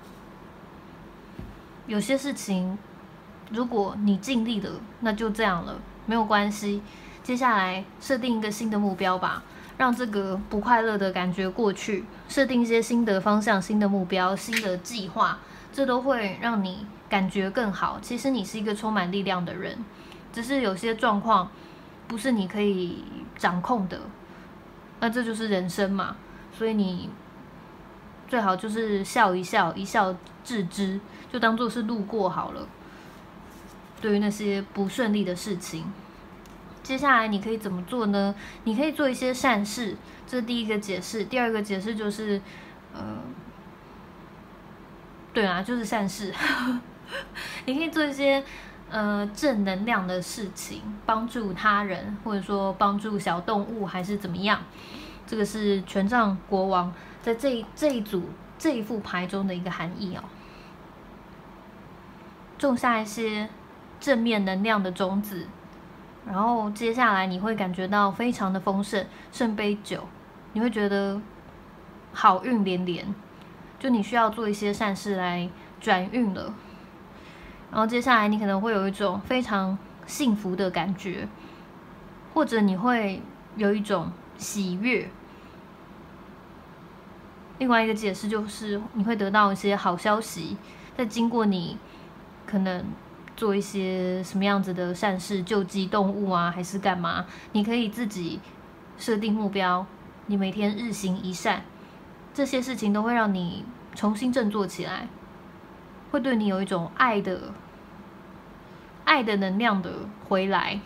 有些事情。如果你尽力了，那就这样了，没有关系。接下来设定一个新的目标吧，让这个不快乐的感觉过去，设定一些新的方向、新的目标、新的计划，这都会让你感觉更好。其实你是一个充满力量的人，只是有些状况不是你可以掌控的，那这就是人生嘛。所以你最好就是笑一笑，一笑置之，就当作是路过好了。对于那些不顺利的事情，接下来你可以怎么做呢？你可以做一些善事，这是第一个解释。第二个解释就是，呃，对啊，就是善事。你可以做一些呃正能量的事情，帮助他人，或者说帮助小动物，还是怎么样？这个是权杖国王在这这一组这一副牌中的一个含义哦。种下一些正面能量的种子，然后接下来你会感觉到非常的丰盛。圣杯九，你会觉得好运连连，就你需要做一些善事来转运了。然后接下来你可能会有一种非常幸福的感觉，或者你会有一种喜悦。另外一个解释就是你会得到一些好消息，在经过你可能做一些什么样子的善事，救济动物啊，还是干嘛？你可以自己设定目标，你每天日行一善，这些事情都会让你重新振作起来， 会对你有一种爱的爱的能量的回来。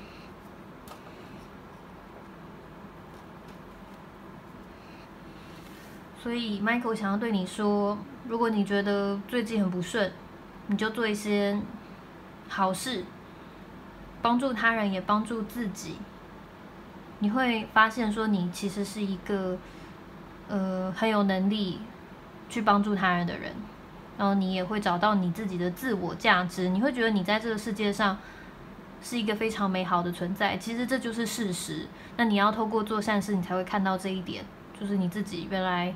所以 Michael 想要对你说，如果你觉得最近很不顺，你就做一些好事，帮助他人也帮助自己。你会发现说，你其实是一个呃很有能力去帮助他人的人，然后你也会找到你自己的自我价值。你会觉得你在这个世界上是一个非常美好的存在，其实这就是事实。那你要透过做善事，你才会看到这一点，就是你自己原来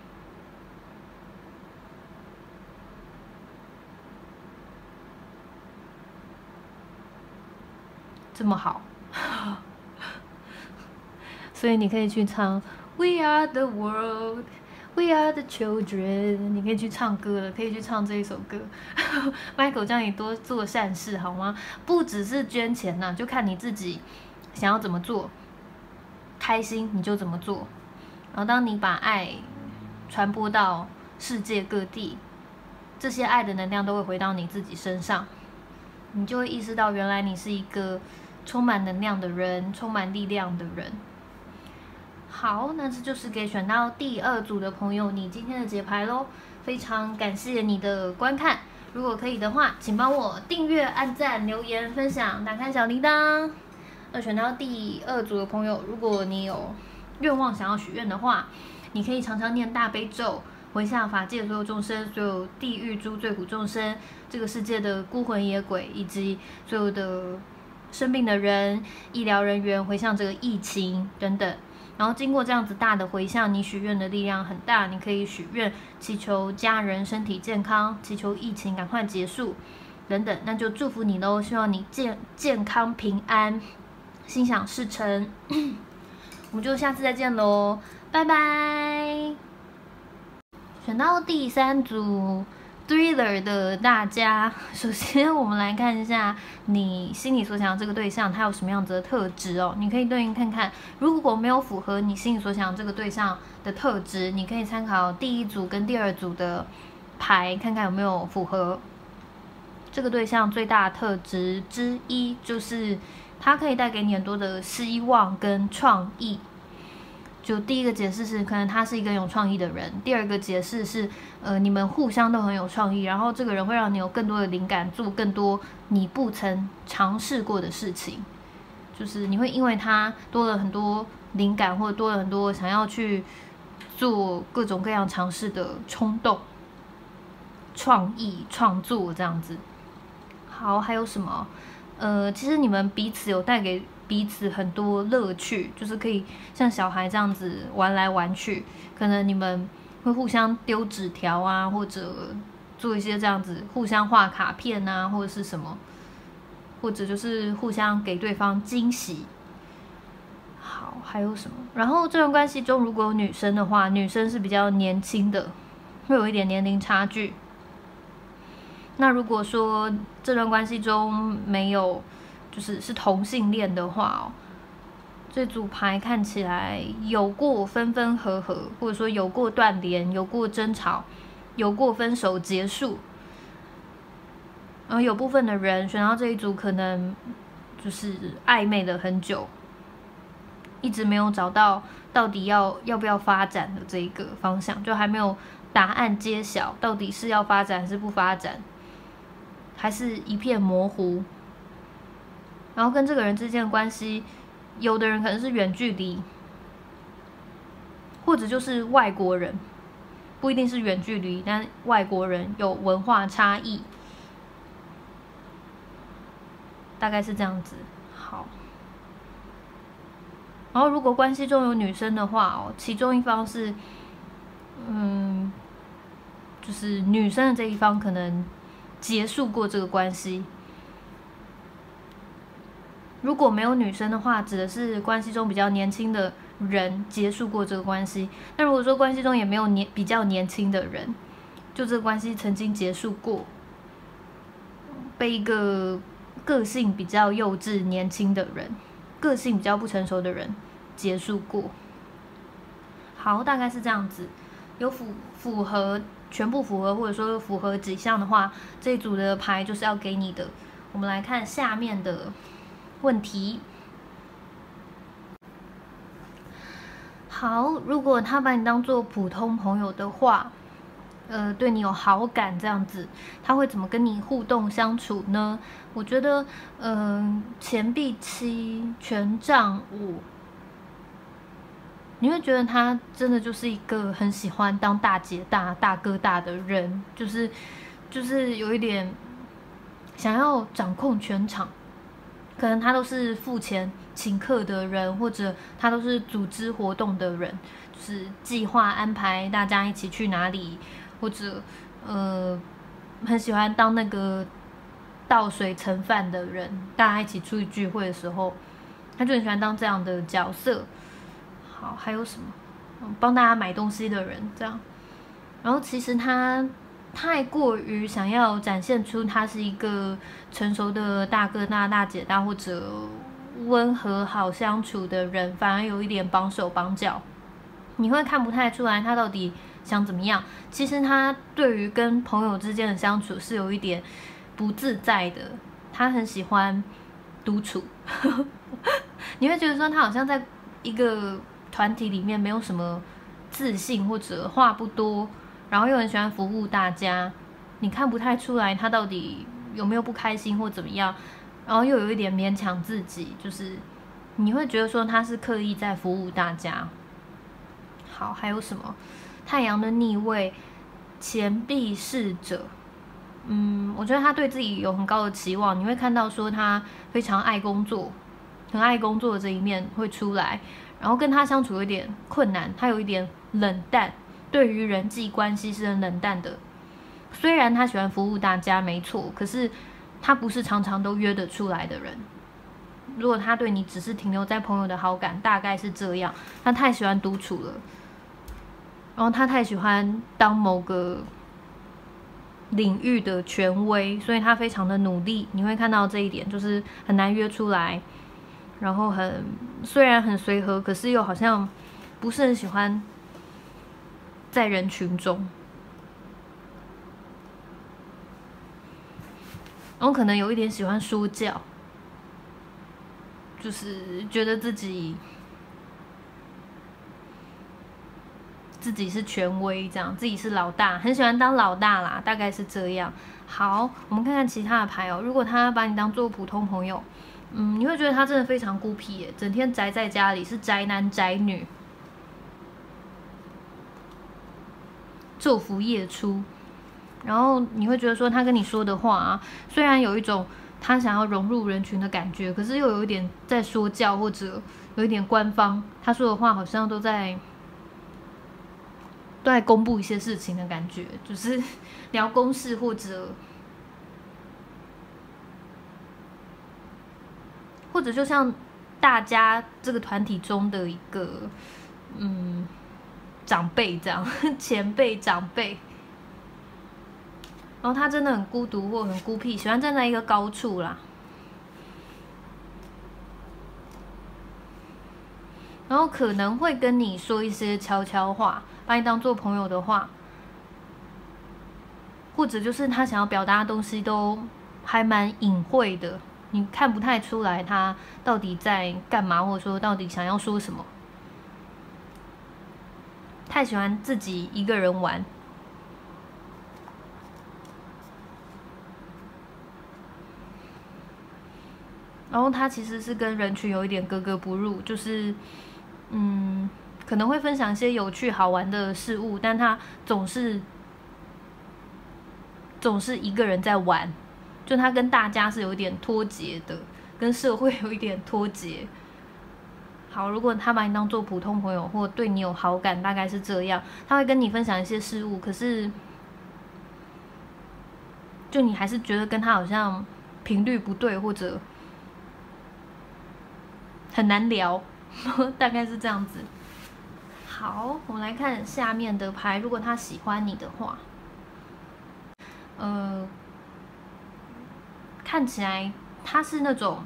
这么好。所以你可以去唱 We are the world, We are the children， 你可以去唱歌了，可以去唱这一首歌。Michael 叫你多做善事好吗？不只是捐钱呐、啊，就看你自己想要怎么做，开心你就怎么做。然后当你把爱传播到世界各地，这些爱的能量都会回到你自己身上，你就会意识到原来你是一个充满能量的人，充满力量的人。好，那这就是给选到第二组的朋友你今天的解牌咯。非常感谢你的观看，如果可以的话，请帮我订阅、按赞、留言、分享、打开小铃铛。那选到第二组的朋友，如果你有愿望想要许愿的话，你可以常常念大悲咒，回向法界所有众生，所有地狱诸罪苦众生，这个世界的孤魂野鬼，以及所有的生病的人、医疗人员，回向这个疫情等等。然后经过这样子大的回向，你许愿的力量很大，你可以许愿祈求家人身体健康，祈求疫情赶快结束等等，那就祝福你咯，希望你健健康平安，心想事成。我们就下次再见咯，拜拜。选到第三组 Thriller 的大家，首先我们来看一下你心里所想的这个对象，他有什么样子的特质哦？你可以对应看看，如果没有符合你心里所想的这个对象的特质，你可以参考第一组跟第二组的牌，看看有没有符合。这个对象最大的特质之一就是，它可以带给你很多的希望跟创意。就第一个解释是，可能他是一个有创意的人；第二个解释是，呃，你们互相都很有创意，然后这个人会让你有更多的灵感，做更多你不曾尝试过的事情。就是你会因为他多了很多灵感，或者多了很多想要去做各种各样尝试的冲动、创意、创作这样子。好，还有什么？呃，其实你们彼此有带给彼此很多乐趣，就是可以像小孩这样子玩来玩去，可能你们会互相丢纸条啊，或者做一些这样子互相画卡片啊，或者是什么，或者就是互相给对方惊喜。好，还有什么？然后这段关系中如果有女生的话，女生是比较年轻的，会有一点年龄差距。那如果说这段关系中没有就是是同性恋的话哦，这组牌看起来有过分分合合，或者说有过断联，有过争吵，有过分手结束。然后有部分的人选到这一组，可能就是暧昧了很久，一直没有找到到底要要不要发展的这一个方向，就还没有答案揭晓，到底是要发展还是不发展，还是一片模糊。然后跟这个人之间的关系，有的人可能是远距离，或者就是外国人，不一定是远距离，但外国人有文化差异，大概是这样子。好，然后如果关系中有女生的话哦，其中一方是，嗯，就是女生的这一方可能结束过这个关系。如果没有女生的话，指的是关系中比较年轻的人结束过这个关系。那如果说关系中也没有年比较年轻的人，就这个关系曾经结束过，被一个个性比较幼稚、年轻的人，个性比较不成熟的人结束过。好，大概是这样子，有符符合全部符合，或者说符合几项的话，这一组的牌就是要给你的。我们来看下面的问题。好，如果他把你当做普通朋友的话，呃，对你有好感这样子，他会怎么跟你互动相处呢？我觉得，嗯、呃，钱币七、权杖五，你会觉得他真的就是一个很喜欢当大姐大、大哥大的人，就是就是有一点想要掌控全场，可能他都是付钱请客的人，或者他都是组织活动的人，就是计划安排大家一起去哪里，或者呃很喜欢当那个倒水盛饭的人，大家一起出去聚会的时候，他就很喜欢当这样的角色。好，还有什么？帮大家买东西的人这样。然后其实他太过于想要展现出他是一个成熟的大哥大、大姐大，或者温和好相处的人，反而有一点绑手绑脚。你会看不太出来他到底想怎么样。其实他对于跟朋友之间的相处是有一点不自在的，他很喜欢独处。你会觉得说他好像在一个团体里面没有什么自信，或者话不多，然后又很喜欢服务大家，你看不太出来他到底有没有不开心或怎么样，然后又有一点勉强自己，就是你会觉得说他是刻意在服务大家。好，还有什么？太阳的逆位，钱币侍者。嗯，我觉得他对自己有很高的期望，你会看到说他非常爱工作，很爱工作的这一面会出来。然后跟他相处有点困难，他有一点冷淡，对于人际关系是很冷淡的。虽然他喜欢服务大家，没错，可是他不是常常都约得出来的人。如果他对你只是停留在朋友的好感，大概是这样。他太喜欢独处了，然后他太喜欢当某个领域的权威，所以他非常的努力。你会看到这一点，就是很难约出来。然后很虽然很随和，可是又好像不是很喜欢在人群中，然后可能有一点喜欢说教，就是觉得自己自己是权威，这样自己是老大，很喜欢当老大啦，大概是这样。好，我们看看其他的牌哦。如果他把你当做普通朋友，嗯，你会觉得他真的非常孤僻耶，整天宅在家里，是宅男宅女，昼伏夜出。然后你会觉得说他跟你说的话啊，虽然有一种他想要融入人群的感觉，可是又有一点在说教，或者有一点官方，他说的话好像都在都在公布一些事情的感觉，就是聊公事或者。或者就像大家这个团体中的一个嗯长辈这样，前辈长辈，然后他真的很孤独或很孤僻，喜欢站在一个高处啦，然后可能会跟你说一些悄悄话，把你当做朋友的话，或者就是他想要表达的东西都还蛮隐晦的。你看不太出来他到底在干嘛，或者说到底想要说什么。太喜欢自己一个人玩，然后他其实是跟人群有一点格格不入，就是嗯可能会分享一些有趣好玩的事物，但他总是总是一个人在玩。就他跟大家是有一点脱节的，跟社会有一点脱节。好，如果他把你当做普通朋友，或对你有好感，大概是这样。他会跟你分享一些事物，可是就你还是觉得跟他好像频率不对，或者很难聊，大概是这样子。好，我们来看下面的牌，如果他喜欢你的话，呃。看起来他是那种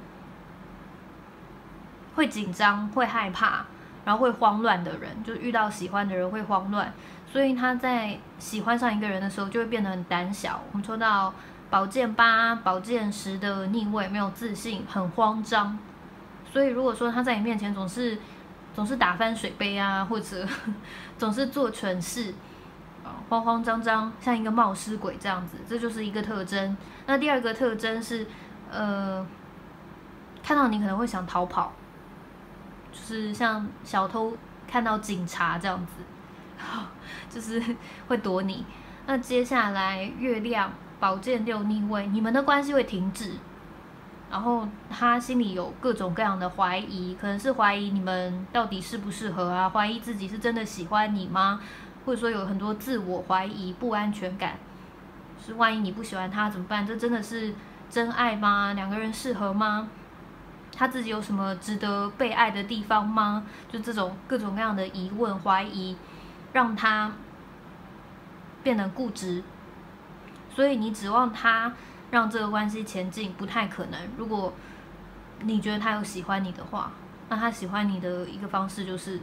会紧张、会害怕，然后会慌乱的人，就是遇到喜欢的人会慌乱， 所以他在喜欢上一个人的时候就会变得很胆小。我们抽到宝剑八、宝剑十的逆位，没有自信，很慌张。所以如果说他在你面前总是总是打翻水杯啊，或者总是做蠢事，慌慌张张，像一个冒失鬼这样子，这就是一个特征。那第二个特征是，呃，看到你可能会想逃跑，就是像小偷看到警察这样子，就是会躲你。那接下来月亮宝剑六逆位，你们的关系会停止，然后他心里有各种各样的怀疑，可能是怀疑你们到底适不适合啊，怀疑自己是真的喜欢你吗？或者说有很多自我怀疑、不安全感，是万一你不喜欢他怎么办？这真的是真爱吗？两个人适合吗？他自己有什么值得被爱的地方吗？就这种各种各样的疑问、怀疑，让他变得固执。所以你指望他让这个关系前进，不太可能。如果你觉得他有喜欢你的话，那他喜欢你的一个方式就是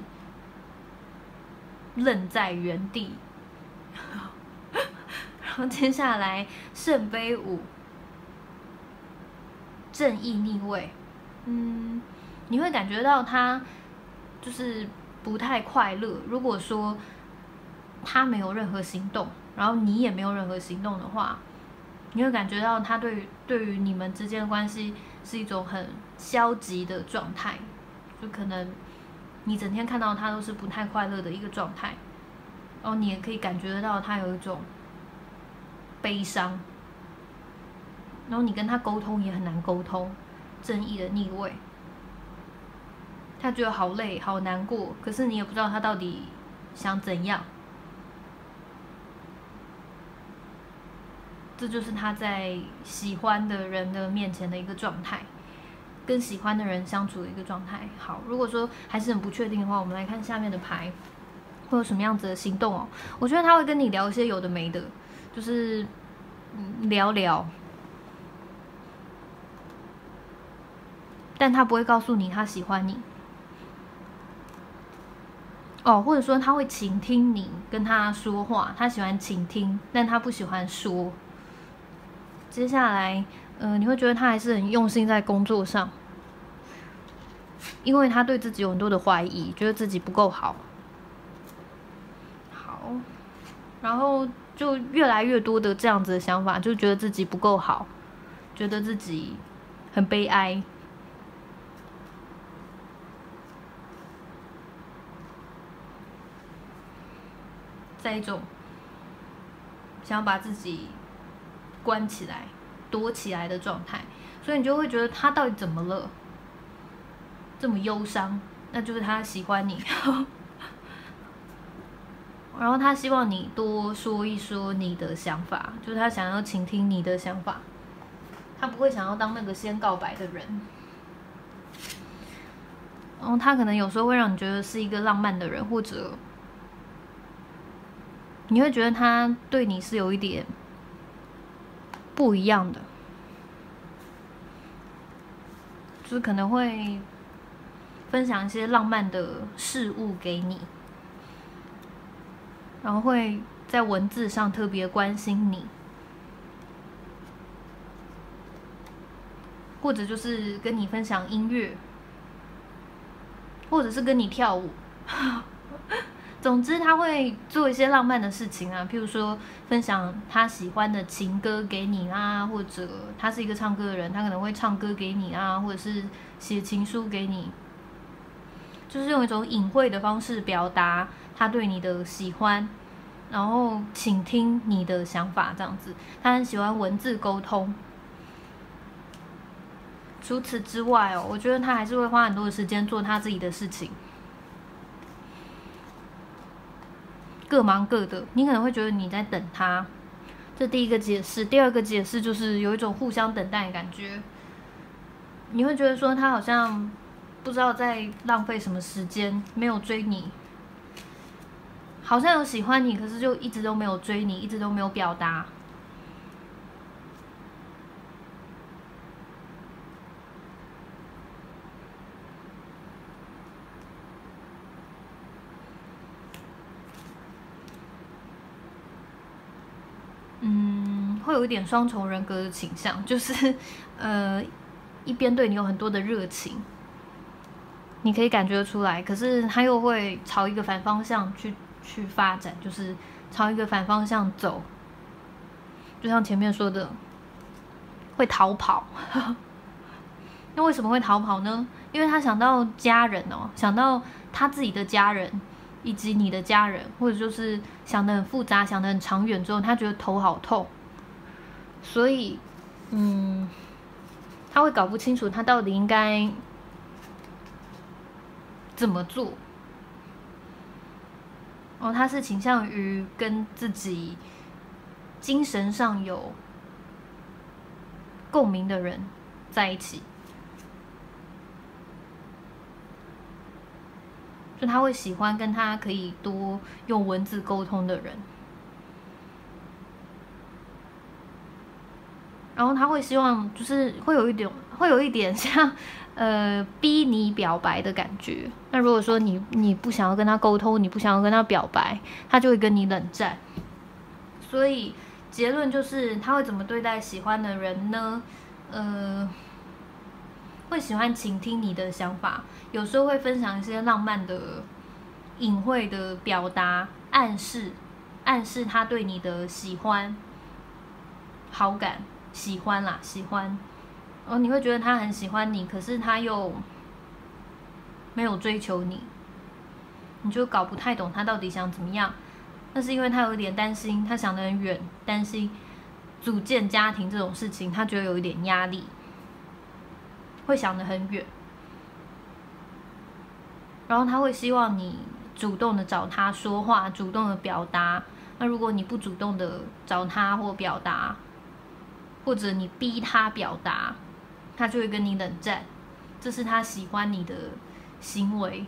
愣在原地。然后接下来圣杯五，正义逆位，嗯，你会感觉到他就是不太快乐。如果说他没有任何行动，然后你也没有任何行动的话，你会感觉到他对于对于你们之间的关系是一种很消极的状态，就可能你整天看到他都是不太快乐的一个状态，然后你也可以感觉得到他有一种悲伤，然后你跟他沟通也很难沟通。正义的逆位，他觉得好累好难过，可是你也不知道他到底想怎样。这就是他在喜欢的人的面前的一个状态，跟喜欢的人相处的一个状态。好，如果说还是很不确定的话，我们来看下面的牌会有什么样子的行动哦。我觉得他会跟你聊一些有的没的，就是嗯聊聊，但他不会告诉你他喜欢你。哦，或者说他会倾听你跟他说话，他喜欢倾听，但他不喜欢说。接下来，呃，你会觉得他还是很用心在工作上，因为他对自己有很多的怀疑，觉得自己不够好。好，然后就越来越多的这样子的想法，就觉得自己不够好，觉得自己很悲哀。在一种想要把自己关起来、躲起来的状态，所以你就会觉得他到底怎么了，这么忧伤？那就是他喜欢你，然后他希望你多说一说你的想法，就是他想要倾听你的想法，他不会想要当那个先告白的人。然后他可能有时候会让你觉得是一个浪漫的人，或者你会觉得他对你是有一点不一样的，就是可能会分享一些浪漫的事物给你，然后会在文字上特别关心你，或者就是跟你分享音乐，或者是跟你跳舞。总之他会做一些浪漫的事情啊，譬如说分享他喜欢的情歌给你啊，或者他是一个唱歌的人，他可能会唱歌给你啊，或者是写情书给你，就是用一种隐晦的方式表达他对你的喜欢，然后倾听你的想法，这样子。他很喜欢文字沟通。除此之外哦，我觉得他还是会花很多的时间做他自己的事情，各忙各的。你可能会觉得你在等他，这第一个解释。第二个解释就是有一种互相等待的感觉，你会觉得说他好像不知道在浪费什么时间，没有追你，好像有喜欢你，可是就一直都没有追你，一直都没有表达。 会有一点双重人格的倾向，就是呃一边对你有很多的热情，你可以感觉出来，可是他又会朝一个反方向去去发展，就是朝一个反方向走，就像前面说的，会逃跑。那为什么会逃跑呢？因为他想到家人哦，想到他自己的家人，以及你的家人，或者就是想得很复杂，想得很长远之后，他觉得头好痛，所以，嗯，他会搞不清楚他到底应该怎么做。哦，他是倾向于跟自己精神上有共鸣的人在一起。就他会喜欢跟他可以多用文字沟通的人，然后他会希望就是会有一点会有一点像呃逼你表白的感觉。那如果说你你不想要跟他沟通，你不想要跟他表白，他就会跟你冷战。所以结论就是他会怎么对待喜欢的人呢？呃。会喜欢倾听你的想法，有时候会分享一些浪漫的、隐晦的表达，暗示，暗示他对你的喜欢、好感、喜欢啦，喜欢。哦，你会觉得他很喜欢你，可是他又没有追求你，你就搞不太懂他到底想怎么样。那是因为他有一点担心，他想得很远，担心组建家庭这种事情，他觉得有一点压力。会想得很远，然后他会希望你主动的找他说话，主动的表达。那如果你不主动的找他或表达，或者你逼他表达，他就会跟你冷战。这是他喜欢你的行为。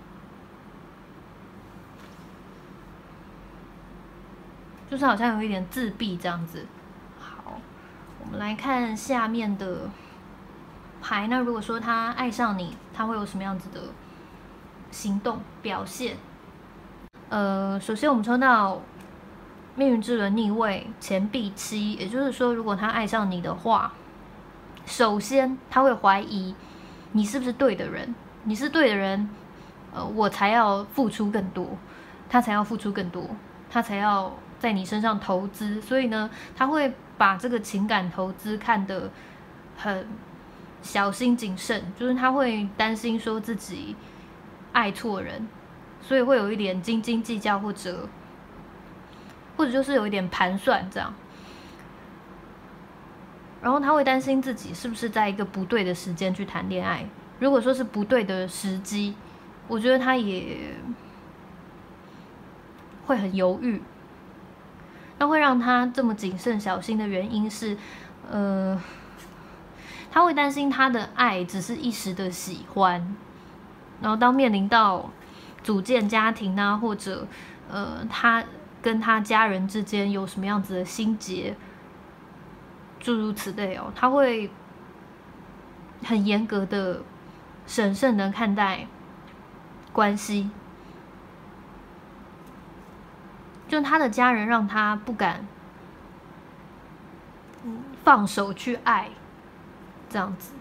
就是好像有一点自闭这样子。好，我们来看下面的牌。那如果说他爱上你，他会有什么样子的行动表现？呃，首先我们抽到命运之轮逆位钱币七，也就是说，如果他爱上你的话，首先他会怀疑你是不是对的人，你是对的人，呃，我才要付出更多，他才要付出更多，他才要在你身上投资。所以呢，他会把这个情感投资看得很小心谨慎，就是他会担心说自己爱错人，所以会有一点斤斤计较，或者或者就是有一点盘算这样。然后他会担心自己是不是在一个不对的时间去谈恋爱。如果说是不对的时机，我觉得他也会很犹豫。那会让他这么谨慎小心的原因是，呃。他会担心他的爱只是一时的喜欢，然后当面临到组建家庭啊，或者呃他跟他家人之间有什么样子的心结，诸如此类哦，他会很严格的、审慎的看待关系。就他的家人让他不敢放手去爱。这样子，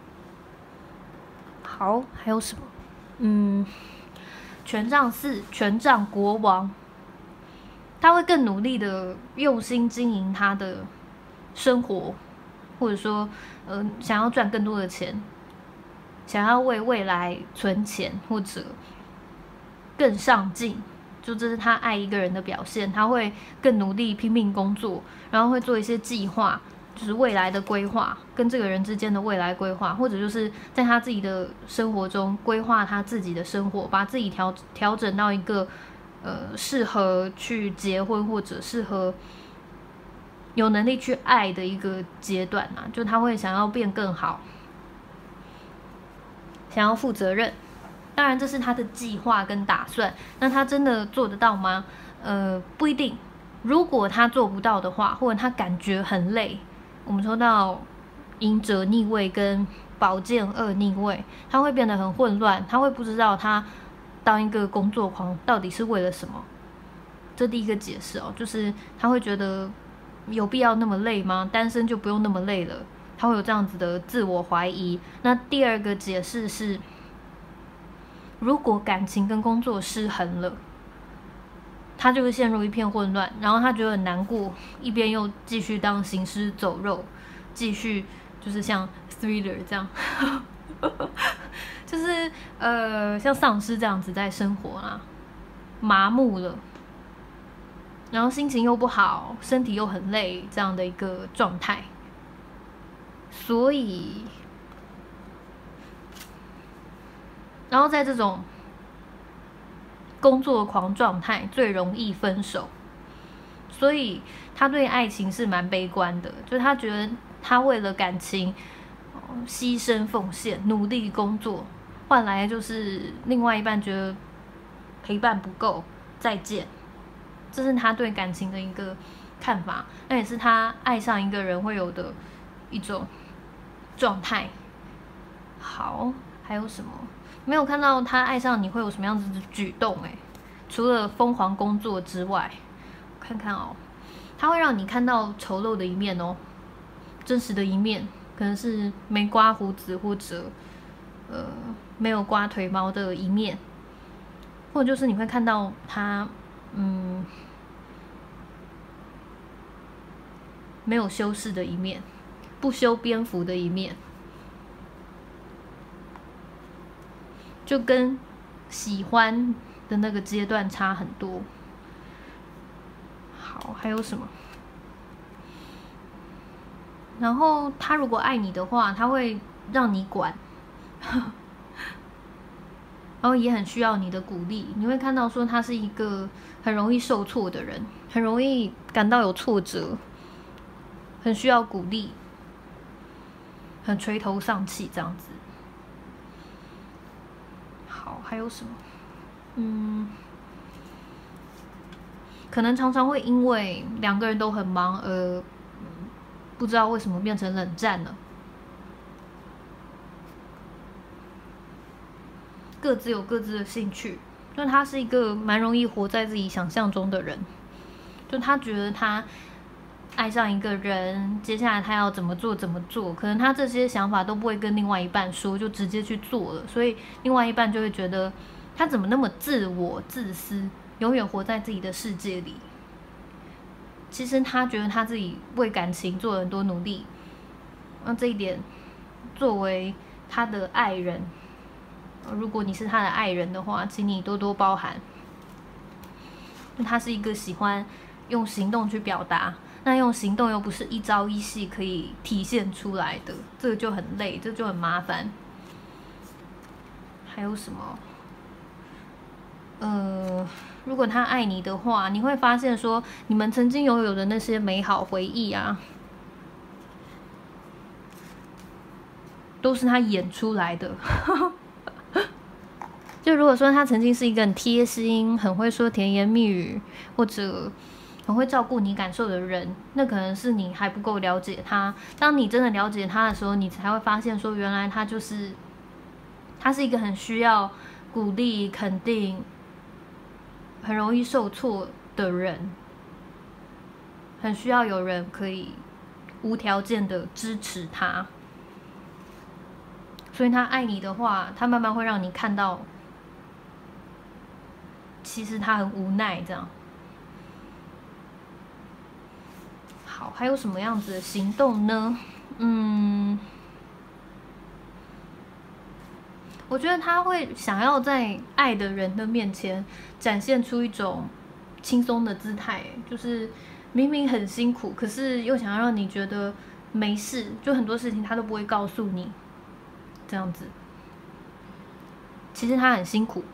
好，还有什么？嗯，权杖四，权杖国王，他会更努力的用心经营他的生活，或者说，呃，想要赚更多的钱，想要为未来存钱，或者更上进，就这是他爱一个人的表现。他会更努力拼命工作，然后会做一些计划。就是未来的规划，跟这个人之间的未来规划，或者就是在他自己的生活中规划他自己的生活，把自己调调整到一个呃适合去结婚或者适合有能力去爱的一个阶段啊。就他会想要变更好，想要负责任。当然这是他的计划跟打算，那他真的做得到吗？呃，不一定。如果他做不到的话，或者他感觉很累。我们抽到隐者逆位跟宝剑二逆位，他会变得很混乱，他会不知道他当一个工作狂到底是为了什么。这第一个解释哦，就是他会觉得有必要那么累吗？单身就不用那么累了，他会有这样子的自我怀疑。那第二个解释是，如果感情跟工作失衡了，他就会陷入一片混乱，然后他觉得很难过，一边又继续当行尸走肉，继续就是像 thriller 这样，就是呃像丧尸这样子在生活啦，麻木了，然后心情又不好，身体又很累，这样的一个状态。所以，然后在这种工作狂状态最容易分手，所以他对爱情是蛮悲观的，就是他觉得他为了感情牺牲奉献、努力工作，换来就是另外一半觉得陪伴不够，再见。这是他对感情的一个看法，那也是他爱上一个人会有的一种状态。好，还有什么？没有看到他爱上你会有什么样子的举动哎、欸，除了疯狂工作之外，我看看哦，他会让你看到丑陋的一面哦，真实的一面，可能是没刮胡子或者呃没有刮腿毛的一面，或者就是你会看到他嗯没有修饰的一面，不修边幅的一面。就跟喜欢的那个阶段差很多。好，还有什么？然后他如果爱你的话，他会让你管，然后也很需要你的鼓励。你会看到说他是一个很容易受挫的人，很容易感到有挫折，很需要鼓励，很垂头丧气这样子。好，还有什么？嗯，可能常常会因为两个人都很忙而不知道为什么变成冷战了，各自有各自的兴趣。就他是一个蛮容易活在自己想象中的人，就他觉得他爱上一个人，接下来他要怎么做怎么做，可能他这些想法都不会跟另外一半说，就直接去做了，所以另外一半就会觉得他怎么那么自我自私，永远活在自己的世界里。其实他觉得他自己为感情做了很多努力，那这一点作为他的爱人，如果你是他的爱人的话，请你多多包涵。他是一个喜欢用行动去表达，那用行动又不是一朝一夕可以体现出来的，这个就很累，这就很麻烦。还有什么？呃，如果他爱你的话，你会发现说，你们曾经拥有的那些美好回忆啊，都是他演出来的。就如果说他曾经是一个很贴心、很会说甜言蜜语，或者很会照顾你感受的人，那可能是你还不够了解他。当你真的了解他的时候，你才会发现说，原来他就是他是一个很需要鼓励、肯定、很容易受挫的人，很需要有人可以无条件的支持他。所以他爱你的话，他慢慢会让你看到，其实他很无奈这样。好，还有什么样子的行动呢？嗯，我觉得他会想要在爱的人的面前展现出一种轻松的姿态，就是明明很辛苦，可是又想要让你觉得没事，就很多事情他都不会告诉你，这样子。其实他很辛苦，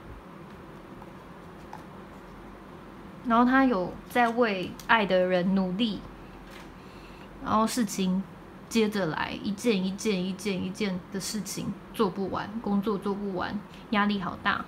然后他有在为爱的人努力，然后事情接着来，一件一件一件一件的事情做不完，工作做不完，压力好大。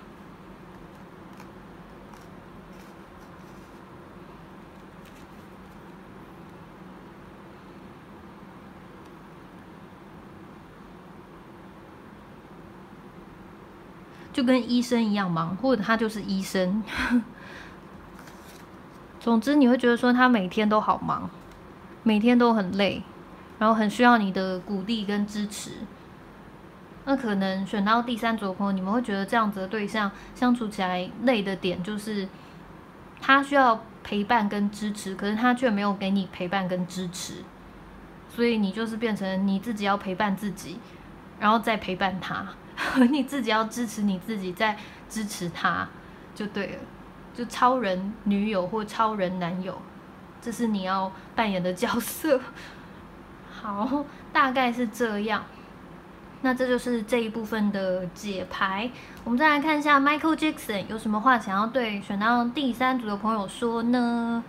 就跟医生一样忙，或者他就是医生。总之，你会觉得说他每天都好忙， 每天都很累，然后很需要你的鼓励跟支持。那可能选到第三组的朋友，你们会觉得这样子的对象相处起来累的点，就是他需要陪伴跟支持，可是他却没有给你陪伴跟支持，所以你就是变成你自己要陪伴自己，然后再陪伴他，你自己要支持你自己，再支持他，就对了。就超人女友或超人男友，这是你要扮演的角色。好，大概是这样。那这就是这一部分的解牌。我们再来看一下 Michael Jackson 有什么话想要对选到第三组的朋友说呢？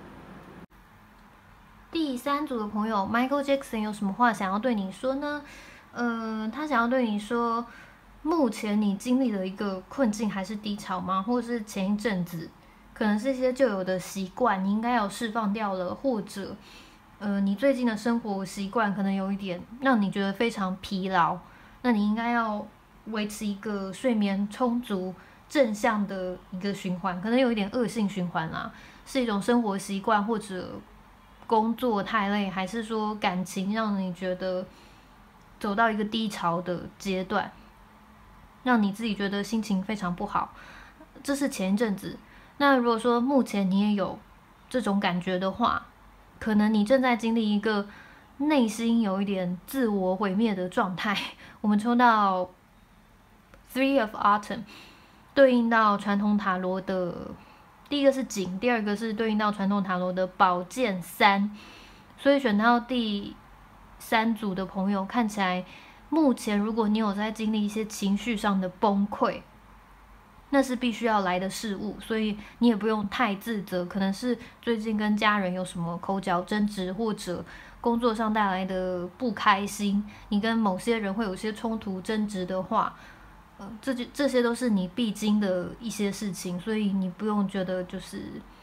第三组的朋友 Michael Jackson 有什么话想要对你说呢？呃，他想要对你说，目前你经历了一个困境还是低潮吗？或者是前一阵子可能是一些旧有的习惯，你应该有释放掉了，或者呃，你最近的生活习惯可能有一点让你觉得非常疲劳，那你应该要维持一个睡眠充足、正向的一个循环，可能有一点恶性循环啦，是一种生活习惯，或者工作太累，还是说感情让你觉得走到一个低潮的阶段，让你自己觉得心情非常不好，这是前一阵子。那如果说目前你也有这种感觉的话，可能你正在经历一个内心有一点自我毁灭的状态。我们抽到 Three of Autumn， 对应到传统塔罗的第一个是井，第二个是对应到传统塔罗的宝剑三，所以选到第三组的朋友，看起来目前如果你有在经历一些情绪上的崩溃，那是必须要来的事物，所以你也不用太自责。可能是最近跟家人有什么口角争执，或者工作上带来的不开心，你跟某些人会有些冲突争执的话，呃，这就这些都是你必经的一些事情，所以你不用觉得就是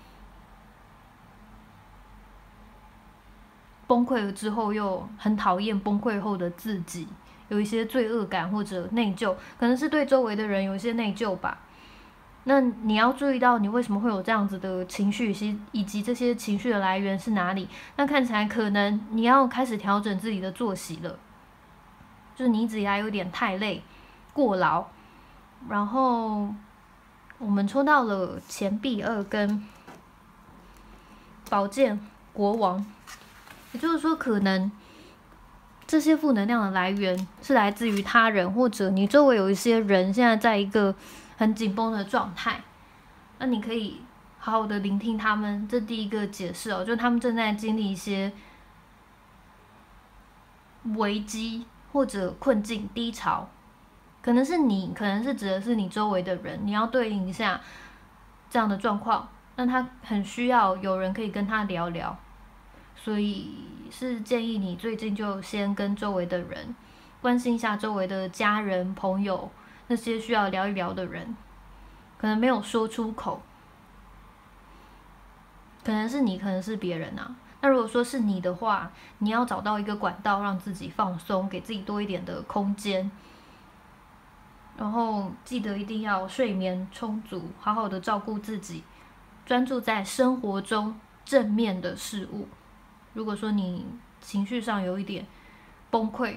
崩溃了之后又很讨厌崩溃后的自己，有一些罪恶感或者内疚，可能是对周围的人有一些内疚吧。那你要注意到你为什么会有这样子的情绪，以及这些情绪的来源是哪里。那看起来可能你要开始调整自己的作息了，就是你一直以来有点太累、过劳。然后我们抽到了钱币二跟宝剑国王，也就是说，可能这些负能量的来源是来自于他人，或者你周围有一些人现在在一个很紧绷的状态，那你可以好好的聆听他们。这第一个解释哦，就他们正在经历一些危机或者困境、低潮，可能是你，可能是指的是你周围的人，你要对应一下这样的状况。那他很需要有人可以跟他聊聊，所以是建议你最近就先跟周围的人关心一下周围的家人、朋友。那些需要聊一聊的人，可能没有说出口，可能是你，可能是别人啊。那如果说是你的话，你要找到一个管道让自己放松，给自己多一点的空间，然后记得一定要睡眠充足，好好的照顾自己，专注在生活中正面的事物。如果说你情绪上有一点崩溃、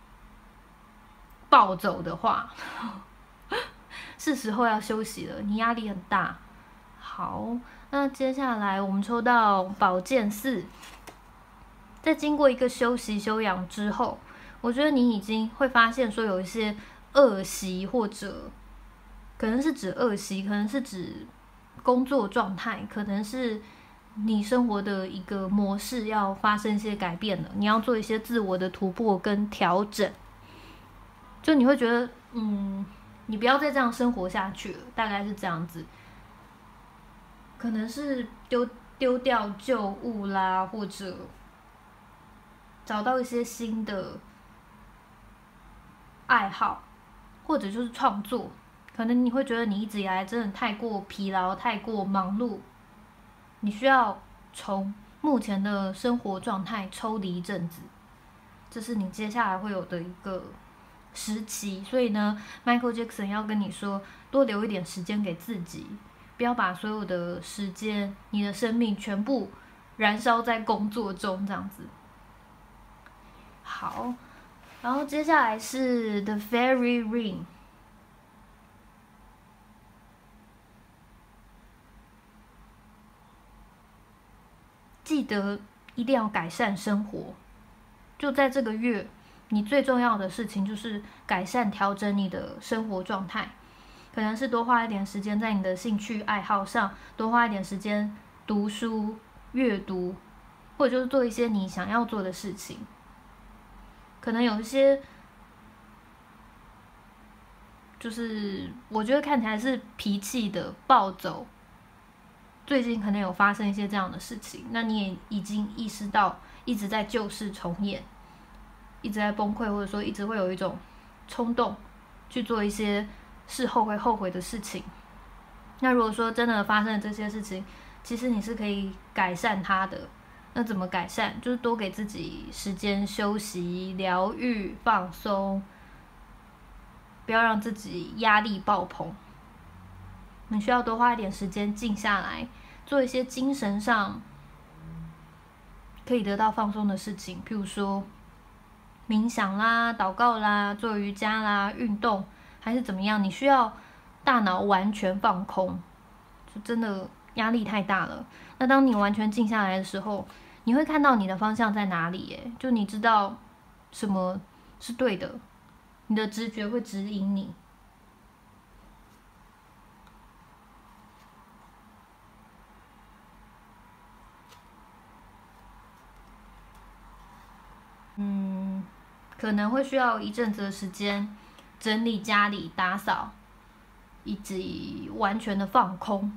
暴走的话，是时候要休息了，你压力很大。好，那接下来我们抽到宝剑四，在经过一个休息休养之后，我觉得你已经会发现说有一些恶习，或者可能是指恶习，可能是指工作状态，可能是你生活的一个模式要发生一些改变了，你要做一些自我的突破跟调整。就你会觉得，嗯，你不要再这样生活下去了，大概是这样子。可能是丢丢掉旧物啦，或者找到一些新的爱好，或者就是创作。可能你会觉得你一直以来真的太过疲劳、太过忙碌，你需要从目前的生活状态抽离一阵子，这是你接下来会有的一个时期。所以呢 Michael Jackson 要跟你说，多留一点时间给自己，不要把所有的时间、你的生命全部燃烧在工作中这样子。好，然后接下来是 The Fairy Ring。记得一定要改善生活，就在这个月，你最重要的事情就是改善、调整你的生活状态，可能是多花一点时间在你的兴趣爱好上，多花一点时间读书、阅读，或者就是做一些你想要做的事情。可能有一些，就是我觉得看起来是脾气的暴走。最近可能有发生一些这样的事情，那你也已经意识到一直在旧事重演，一直在崩溃，或者说一直会有一种冲动去做一些事后会后悔的事情。那如果说真的发生了这些事情，其实你是可以改善它的。那怎么改善？就是多给自己时间休息、疗愈、放松，不要让自己压力爆棚。你需要多花一点时间静下来，做一些精神上可以得到放松的事情，譬如说冥想啦、祷告啦、做瑜伽啦、运动，还是怎么样。你需要大脑完全放空，就真的压力太大了。那当你完全静下来的时候，你会看到你的方向在哪里耶，就你知道什么是对的，你的直觉会指引你。嗯，可能会需要一阵子的时间整理家里、打扫，以及完全的放空，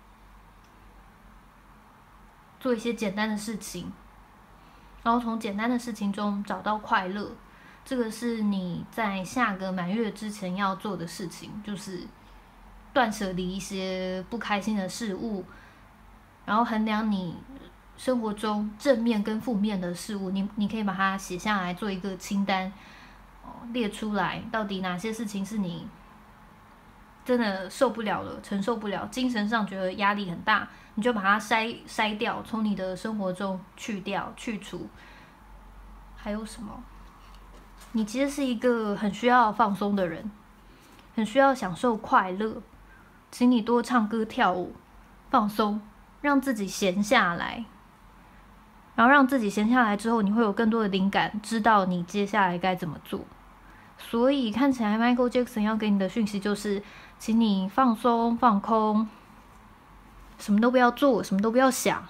做一些简单的事情，然后从简单的事情中找到快乐。这个是你在下个满月之前要做的事情，就是断舍离一些不开心的事物，然后衡量你生活中正面跟负面的事物，你你可以把它写下来，做一个清单，哦，列出来，到底哪些事情是你真的受不了了，承受不了，精神上觉得压力很大，你就把它筛筛掉，从你的生活中去掉、去除。还有什么？你其实是一个很需要放松的人，很需要享受快乐，请你多唱歌跳舞，放松，让自己闲下来。然后让自己闲下来之后，你会有更多的灵感，知道你接下来该怎么做。所以看起来 Michael Jackson 要给你的讯息就是，请你放松、放空，什么都不要做，什么都不要想。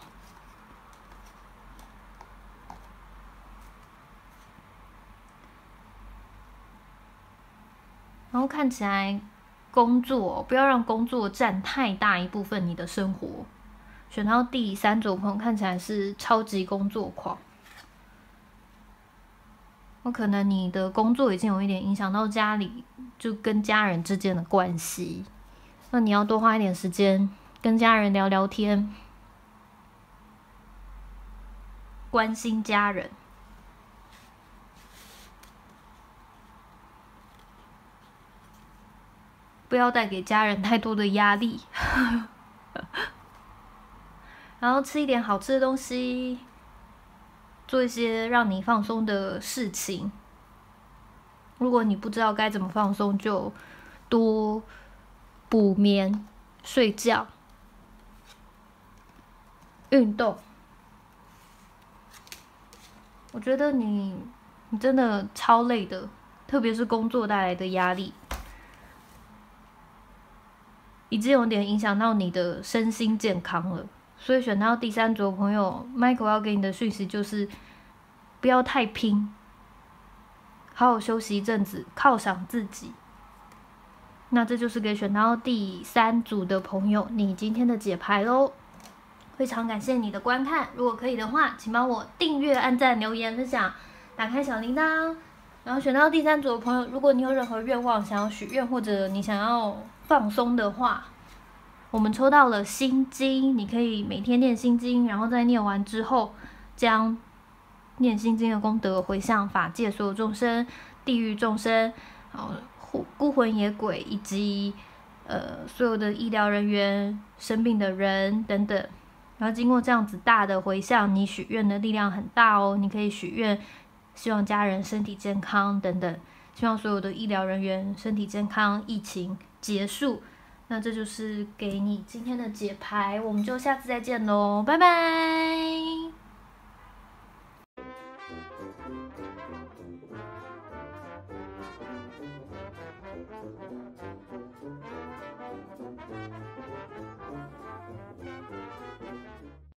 然后看起来工作不要让工作占太大一部分你的生活。选到第三组朋友看起来是超级工作狂，有可能你的工作已经有一点影响到家里，就跟家人之间的关系。那你要多花一点时间跟家人聊聊天，关心家人。不要带给家人太多的压力，然后吃一点好吃的东西，做一些让你放松的事情。如果你不知道该怎么放松，就多补眠、睡觉、运动。我觉得你你真的超累的，特别是工作带来的压力。已经有点影响到你的身心健康了，所以选到第三组的朋友 ，Michael 要给你的讯息就是，不要太拼，好好休息一阵子，犒赏自己。那这就是给选到第三组的朋友你今天的解牌咯。非常感谢你的观看，如果可以的话，请帮我订阅、按赞、留言、分享，打开小铃铛。然后选到第三组的朋友，如果你有任何愿望想要许愿，或者你想要放松的话，我们抽到了心经，你可以每天念心经，然后在念完之后，将念心经的功德回向法界所有众生、地狱众生、孤魂野鬼以及呃所有的医疗人员、生病的人等等。 然后经过这样子大的回向，你许愿的力量很大哦。你可以许愿，希望家人身体健康等等，希望所有的医疗人员身体健康，疫情结束。那这就是给你今天的解牌，我们就下次再见喽，拜拜。